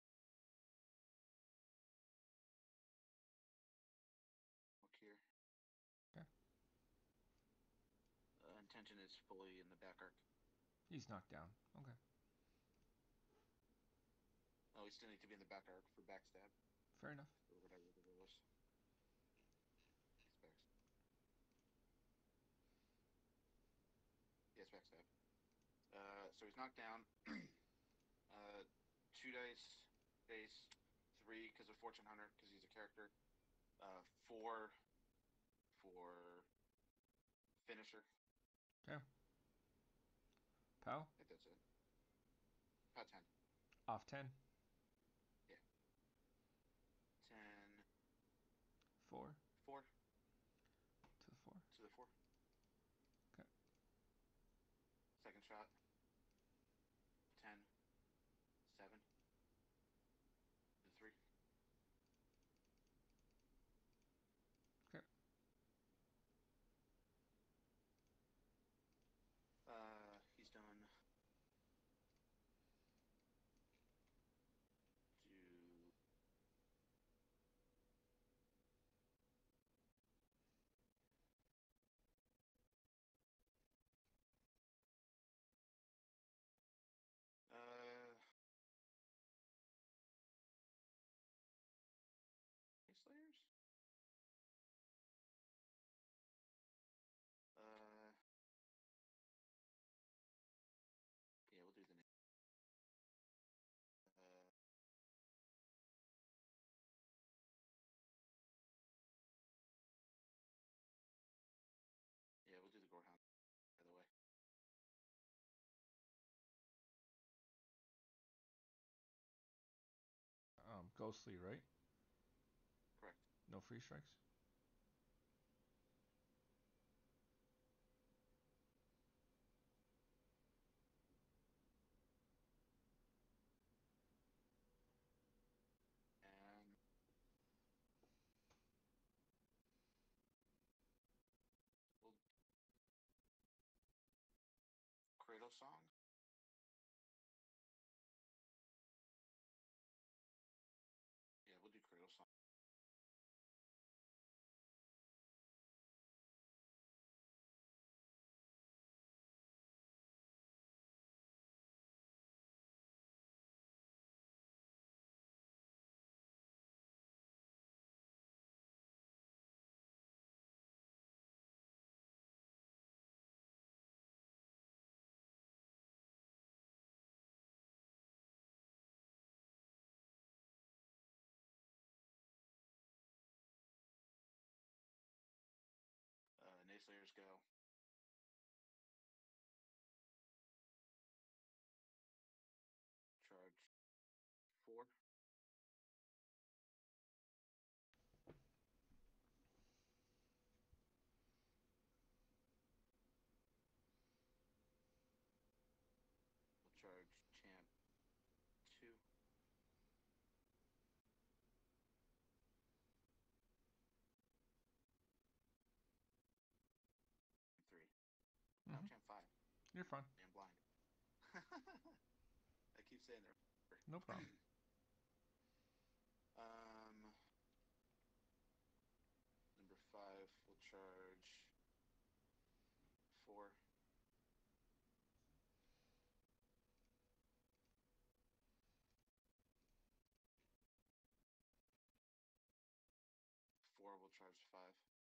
Speaker 2: Look here.
Speaker 1: Okay.
Speaker 2: Uh, intention is fully in the back arc.
Speaker 1: He's knocked down. Okay.
Speaker 2: Oh, we still need to be in the back arc for backstab.
Speaker 1: Fair enough.
Speaker 2: Or whatever the rule is. It's back. Yes, backstab. Uh, so he's knocked down. uh, two dice base, three because of Fortune Hunter because he's a character. Uh, four for finisher.
Speaker 1: Okay. Pow?
Speaker 2: I think that's it. Pow ten.
Speaker 1: Off ten.
Speaker 2: Yeah. ten.
Speaker 1: Four.
Speaker 2: Four.
Speaker 1: To the four.
Speaker 2: To the four.
Speaker 1: Okay.
Speaker 2: Second shot. ten. seven. To the three.
Speaker 1: Okay.
Speaker 2: Uh, he's done. Do. Uh. Slayers? Uh. Yeah, we'll do the name. Uh. Yeah, we'll do the Gorehound, by the way.
Speaker 1: Um, ghostly, right?
Speaker 2: Correct.
Speaker 1: No free strikes?
Speaker 2: And we'll Cradle Song. Yeah, we'll do Cradle Song. Uh, Nayslayers go.
Speaker 1: You're fine.
Speaker 2: I'm blind. I keep saying that.
Speaker 1: No problem.
Speaker 2: um, number five will charge four. Four will charge five.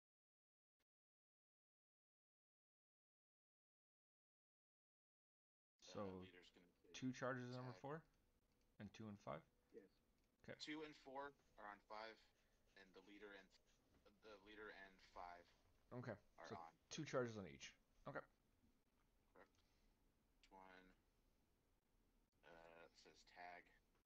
Speaker 1: So
Speaker 2: uh, leader's gonna
Speaker 1: two charges
Speaker 2: tag.
Speaker 1: number four, and two and five.
Speaker 2: Yes.
Speaker 1: Okay.
Speaker 2: Two and four are on five, and the leader and the leader and five.
Speaker 1: Okay.
Speaker 2: Are
Speaker 1: so
Speaker 2: on.
Speaker 1: Two charges on each. Okay.
Speaker 2: Correct. Which one? Uh, it says tag.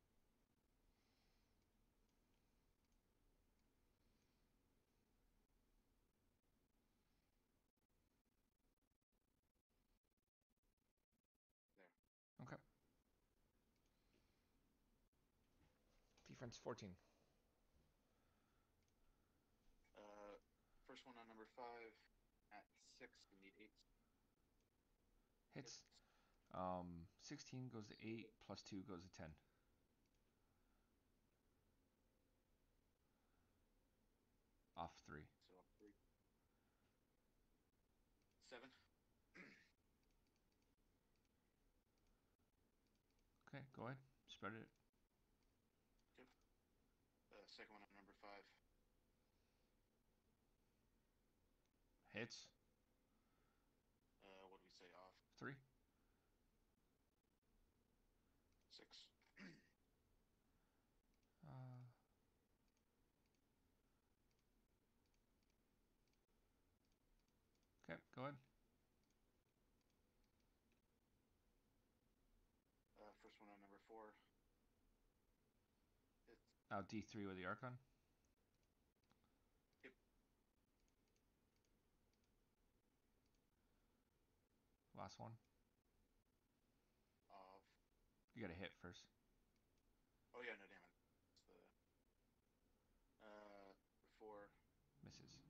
Speaker 2: There.
Speaker 1: Okay. Defense fourteen.
Speaker 2: Uh, first one on number five at six. You need eight.
Speaker 1: Hits. Um, sixteen goes to eight, plus two goes to ten. Off three.
Speaker 2: So three. Seven.
Speaker 1: Okay, go ahead. Spread it.
Speaker 2: Okay. Uh, second one on number five.
Speaker 1: Hits.
Speaker 2: Uh, what do we say off?
Speaker 1: Three.
Speaker 2: Six.
Speaker 1: uh, okay, go ahead.
Speaker 2: Uh, first one on number four. Hits.
Speaker 1: Now D three with the Archon.
Speaker 2: Yep.
Speaker 1: Last one.
Speaker 2: Off.
Speaker 1: You gotta hit first.
Speaker 2: Oh yeah, no damage. It's the uh four.
Speaker 1: Misses.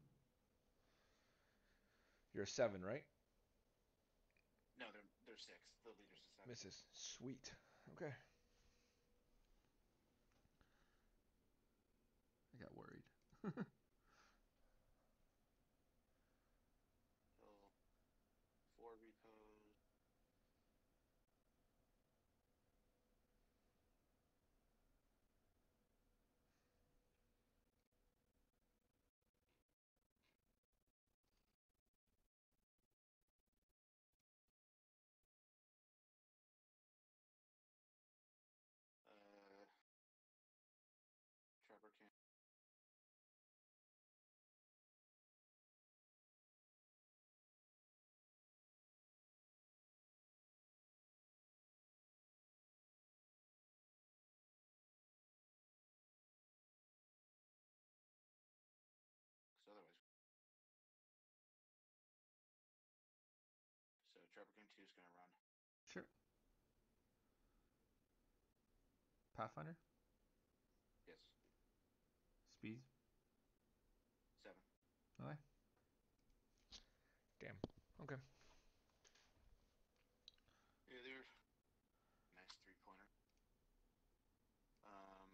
Speaker 1: You're a seven, right?
Speaker 2: No, they're they're six. The leader's a seven.
Speaker 1: Misses. Sweet. Okay. I got worried.
Speaker 2: Kill four repos. Uh, Trapper can. Because otherwise. So Trapper King two is gonna run.
Speaker 1: Sure. Pathfinder?
Speaker 2: Yes.
Speaker 1: Speed?
Speaker 2: Seven.
Speaker 1: Okay. Damn. Okay.
Speaker 2: Yeah, they're nice three pointer. Um.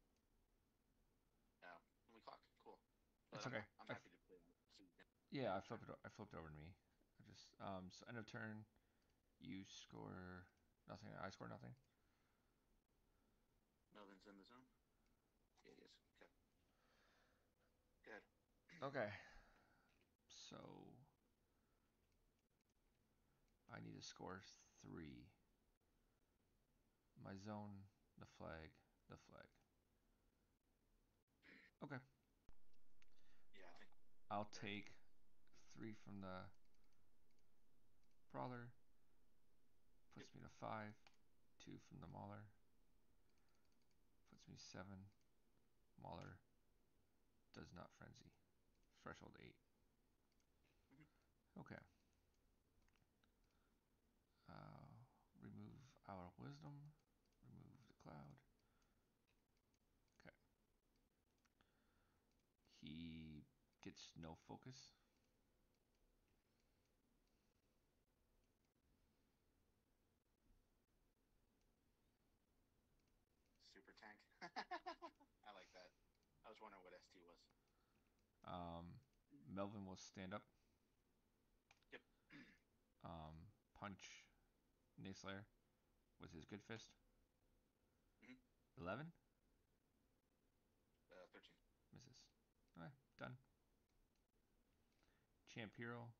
Speaker 2: Oh, and we clocked. Cool. But
Speaker 1: It's
Speaker 2: I'm,
Speaker 1: okay.
Speaker 2: I'm
Speaker 1: I
Speaker 2: happy to play that. So you can
Speaker 1: Yeah, I flipped it. I flipped over to me. I just um. So end of turn, you score nothing. I score nothing.
Speaker 2: Melvin's in the zone. Yeah, he is. Okay. Good.
Speaker 1: Okay. So I need to score three. My zone, the flag, the flag. Okay.
Speaker 2: Yeah, I think
Speaker 1: I'll
Speaker 2: Right.
Speaker 1: take three from the brawler. Puts
Speaker 2: Yep.
Speaker 1: me to five. Two from the mauler. Puts me seven. Mauler does not frenzy. Threshold eight.
Speaker 2: Mm-hmm.
Speaker 1: Okay. Uh, remove Hour of Wisdom. Remove the cloud. Okay. He gets no focus.
Speaker 2: was.
Speaker 1: Um, Melvin will stand up.
Speaker 2: Yep.
Speaker 1: Um, punch Nayslayer with his good fist.
Speaker 2: Mhm.
Speaker 1: Eleven
Speaker 2: Uh, thirteen.
Speaker 1: misses. Alright, done. Champ Hero.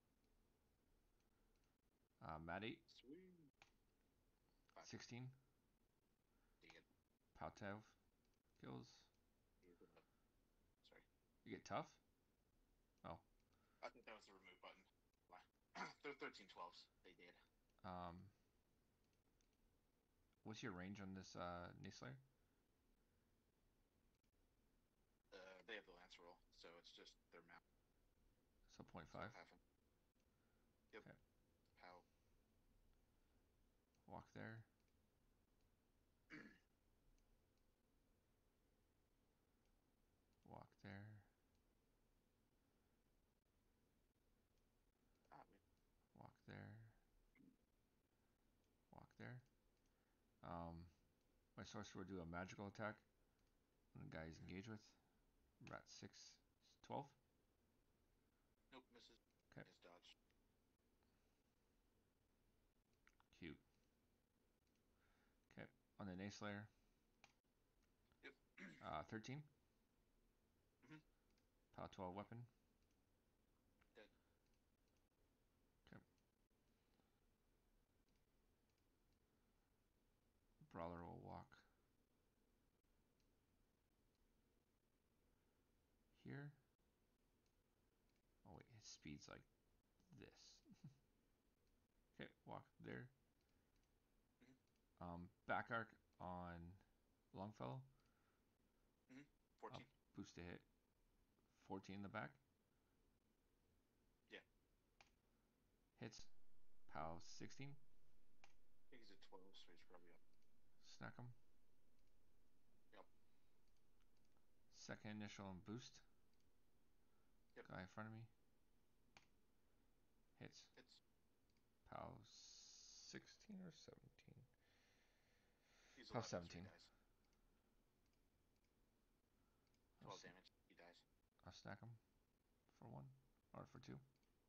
Speaker 1: Uh, Mat eight.
Speaker 2: Sweet. Five.
Speaker 1: sixteen.
Speaker 2: Dead.
Speaker 1: Paltev kills.
Speaker 2: Dead. Sorry.
Speaker 1: You get tough? Oh.
Speaker 2: I think that was the remove button. They're thirteen twelves. They did.
Speaker 1: Um, what's your range on this uh, Nayslayer?
Speaker 2: Uh, they have the lance roll, so it's just their mount.
Speaker 1: So point
Speaker 2: So
Speaker 1: five.
Speaker 2: half them. Yep.
Speaker 1: Okay.
Speaker 2: How?
Speaker 1: Walk there. Walk there.
Speaker 2: Ah, wait.
Speaker 1: Walk there. Walk there. Um, my sorcerer will do a magical attack on the guy he's engaged with. Rat six. twelve.
Speaker 2: Nope, misses.
Speaker 1: Okay.
Speaker 2: His dodge.
Speaker 1: Cute. Okay. On the Nayslayer.
Speaker 2: Yep.
Speaker 1: Uh, thirteen.
Speaker 2: Mm-hmm.
Speaker 1: Power twelve weapon.
Speaker 2: Dead.
Speaker 1: Okay. Brawler will walk here. Oh wait, his speed's like this. Okay, walk there.
Speaker 2: Mm-hmm.
Speaker 1: Um, back arc on Longfellow.
Speaker 2: Mm-hmm. fourteen.
Speaker 1: Up, boost to hit. fourteen in the back.
Speaker 2: Yeah.
Speaker 1: Hits. Pow sixteen.
Speaker 2: I think he's at twelve, so he's probably up.
Speaker 1: Snack him.
Speaker 2: Yep.
Speaker 1: Second initial and boost.
Speaker 2: Yep.
Speaker 1: Guy in front of me. Hits.
Speaker 2: Hits.
Speaker 1: Pow sixteen or seventeen.
Speaker 2: He's
Speaker 1: Pow
Speaker 2: eleven,
Speaker 1: seventeen.
Speaker 2: so he dies. twelve damage. He dies.
Speaker 1: I'll snack him for one or for two.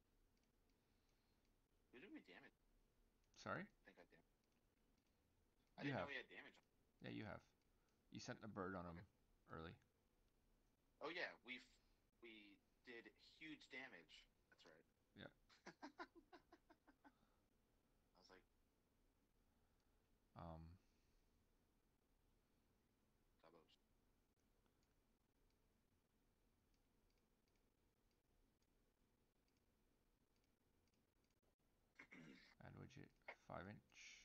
Speaker 2: Who did we damage?
Speaker 1: Sorry?
Speaker 2: I think I damaged. I
Speaker 1: You
Speaker 2: didn't
Speaker 1: have.
Speaker 2: know he had damage.
Speaker 1: Yeah, you have. You sent a bird on him
Speaker 2: Okay.
Speaker 1: early.
Speaker 2: Oh yeah, we we did huge damage. That's right.
Speaker 1: Yep.
Speaker 2: I was like,
Speaker 1: Um.
Speaker 2: Gabos.
Speaker 1: Add widget. Five inch.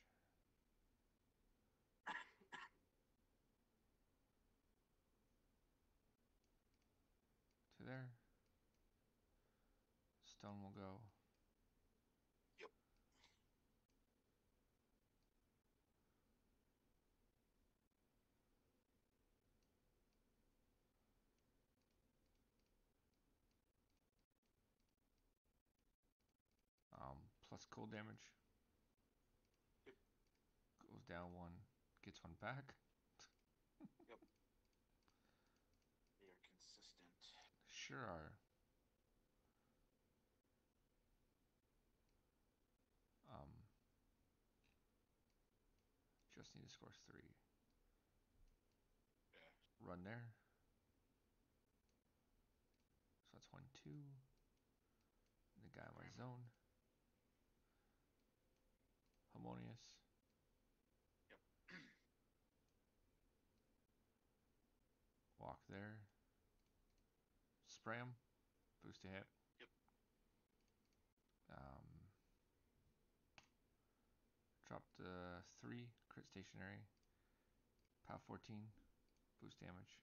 Speaker 1: To there. Stone will go.
Speaker 2: Yep.
Speaker 1: Um, plus cold damage.
Speaker 2: Yep.
Speaker 1: Goes down one, gets one back.
Speaker 2: Yep. They are consistent.
Speaker 1: Sure are. Um, just need to score three.
Speaker 2: Yeah.
Speaker 1: Run there. So that's one, two. The guy in my zone. Harmonious.
Speaker 2: Yep.
Speaker 1: Walk there. Spray him. Boost to hit.
Speaker 2: Yep.
Speaker 1: Um, drop the three. Crit stationary. Pow fourteen. Boost damage.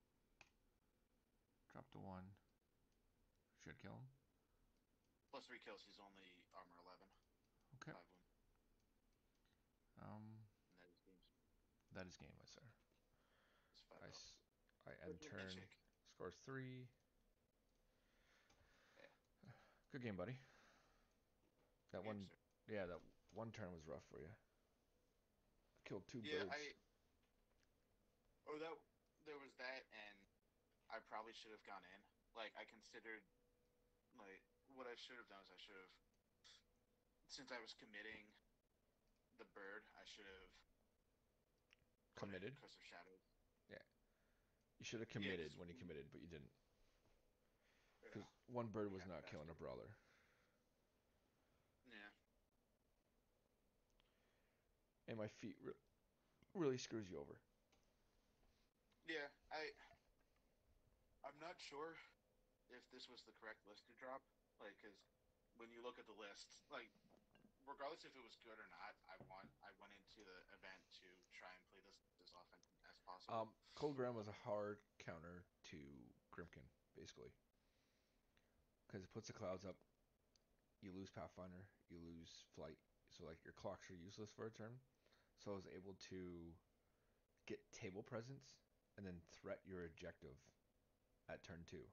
Speaker 1: Drop the one. Should kill him.
Speaker 2: Plus three kills. He's only armor eleven.
Speaker 1: Okay.
Speaker 2: Five wound.
Speaker 1: Um,
Speaker 2: And that is games.
Speaker 1: that is game, my sir.
Speaker 2: It's five
Speaker 1: I,
Speaker 2: oh.
Speaker 1: s- I end
Speaker 2: Virtual
Speaker 1: turn.
Speaker 2: handshake.
Speaker 1: Scores three.
Speaker 2: Yeah.
Speaker 1: Good game, buddy. That
Speaker 2: Good game,
Speaker 1: one,
Speaker 2: sir.
Speaker 1: yeah, that one turn was rough for you. Killed two
Speaker 2: Yeah,
Speaker 1: birds.
Speaker 2: I. Or that there was that, and I probably should have gone in. Like I considered, like what I should have done is I should have, since I was committing the bird, I should have
Speaker 1: Committed?
Speaker 2: Curse of Shadows.
Speaker 1: Yeah. You should have
Speaker 2: Yeah,
Speaker 1: committed
Speaker 2: 'cause-
Speaker 1: when you committed, but you didn't.
Speaker 2: Yeah.
Speaker 1: Because one bird was
Speaker 2: Yeah,
Speaker 1: not
Speaker 2: that's
Speaker 1: killing a
Speaker 2: good.
Speaker 1: brawler.
Speaker 2: Yeah.
Speaker 1: And my feet re- really screws you over.
Speaker 2: Yeah, I. I'm not sure if this was the correct list to drop. Like, because when you look at the list, like, regardless if it was good or not, I want I went into the event to try and play this as often as possible.
Speaker 1: Um, KoldGramma was a hard counter to Grimkin, basically. Because it puts the clouds up, you lose Pathfinder, you lose Flight, so like your clocks are useless for a turn. So I was able to get table presence and then threat your objective at turn two.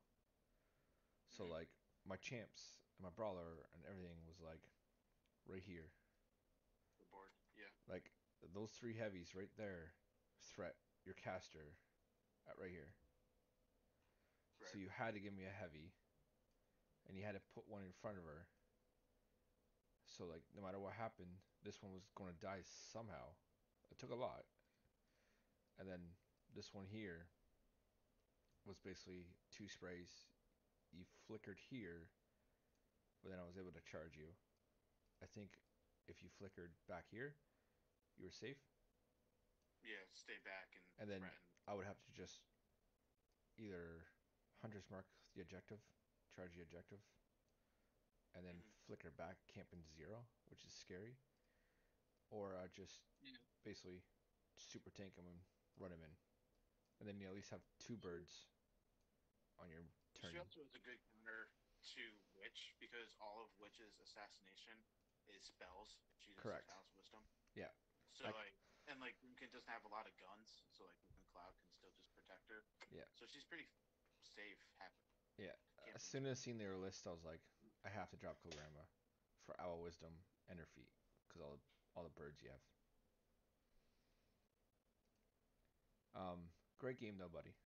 Speaker 1: So
Speaker 2: Mhm.
Speaker 1: like my champs and my brawler and everything was like right here.
Speaker 2: The board, yeah.
Speaker 1: Like those three heavies right there threat your caster at right here.
Speaker 2: Right.
Speaker 1: So you had to give me a heavy and you had to put one in front of her. So like no matter what happened, this one was going to die somehow. It took a lot. And then this one here was basically two sprays. You flickered here, but then I was able to charge you. I think if you flickered back here, you were safe.
Speaker 2: Yeah, stay back and,
Speaker 1: And then
Speaker 2: threaten.
Speaker 1: I would have to just either Hunter's Mark the objective, charge the objective, and then
Speaker 2: Mhm.
Speaker 1: flicker back, camp in zero, which is scary. Or uh, just
Speaker 2: Yeah.
Speaker 1: basically super tank him and run him in. And then you at least have two birds on your turn.
Speaker 2: She also is a good counter to Witch because all of Witch's assassination is spells. She doesn't
Speaker 1: Correct.
Speaker 2: balance wisdom.
Speaker 1: Yeah.
Speaker 2: So
Speaker 1: Like,
Speaker 2: like, and like Grimkin doesn't have a lot of guns, so like Grimkin Cloud can still just protect her.
Speaker 1: yeah.
Speaker 2: So she's pretty safe. Happy.
Speaker 1: Yeah. As
Speaker 2: Camping.
Speaker 1: soon as I seen their list, I was like, I have to drop KoldGramma for Owl Wisdom and her feet because all the, all the birds you have. Um, great game though, buddy.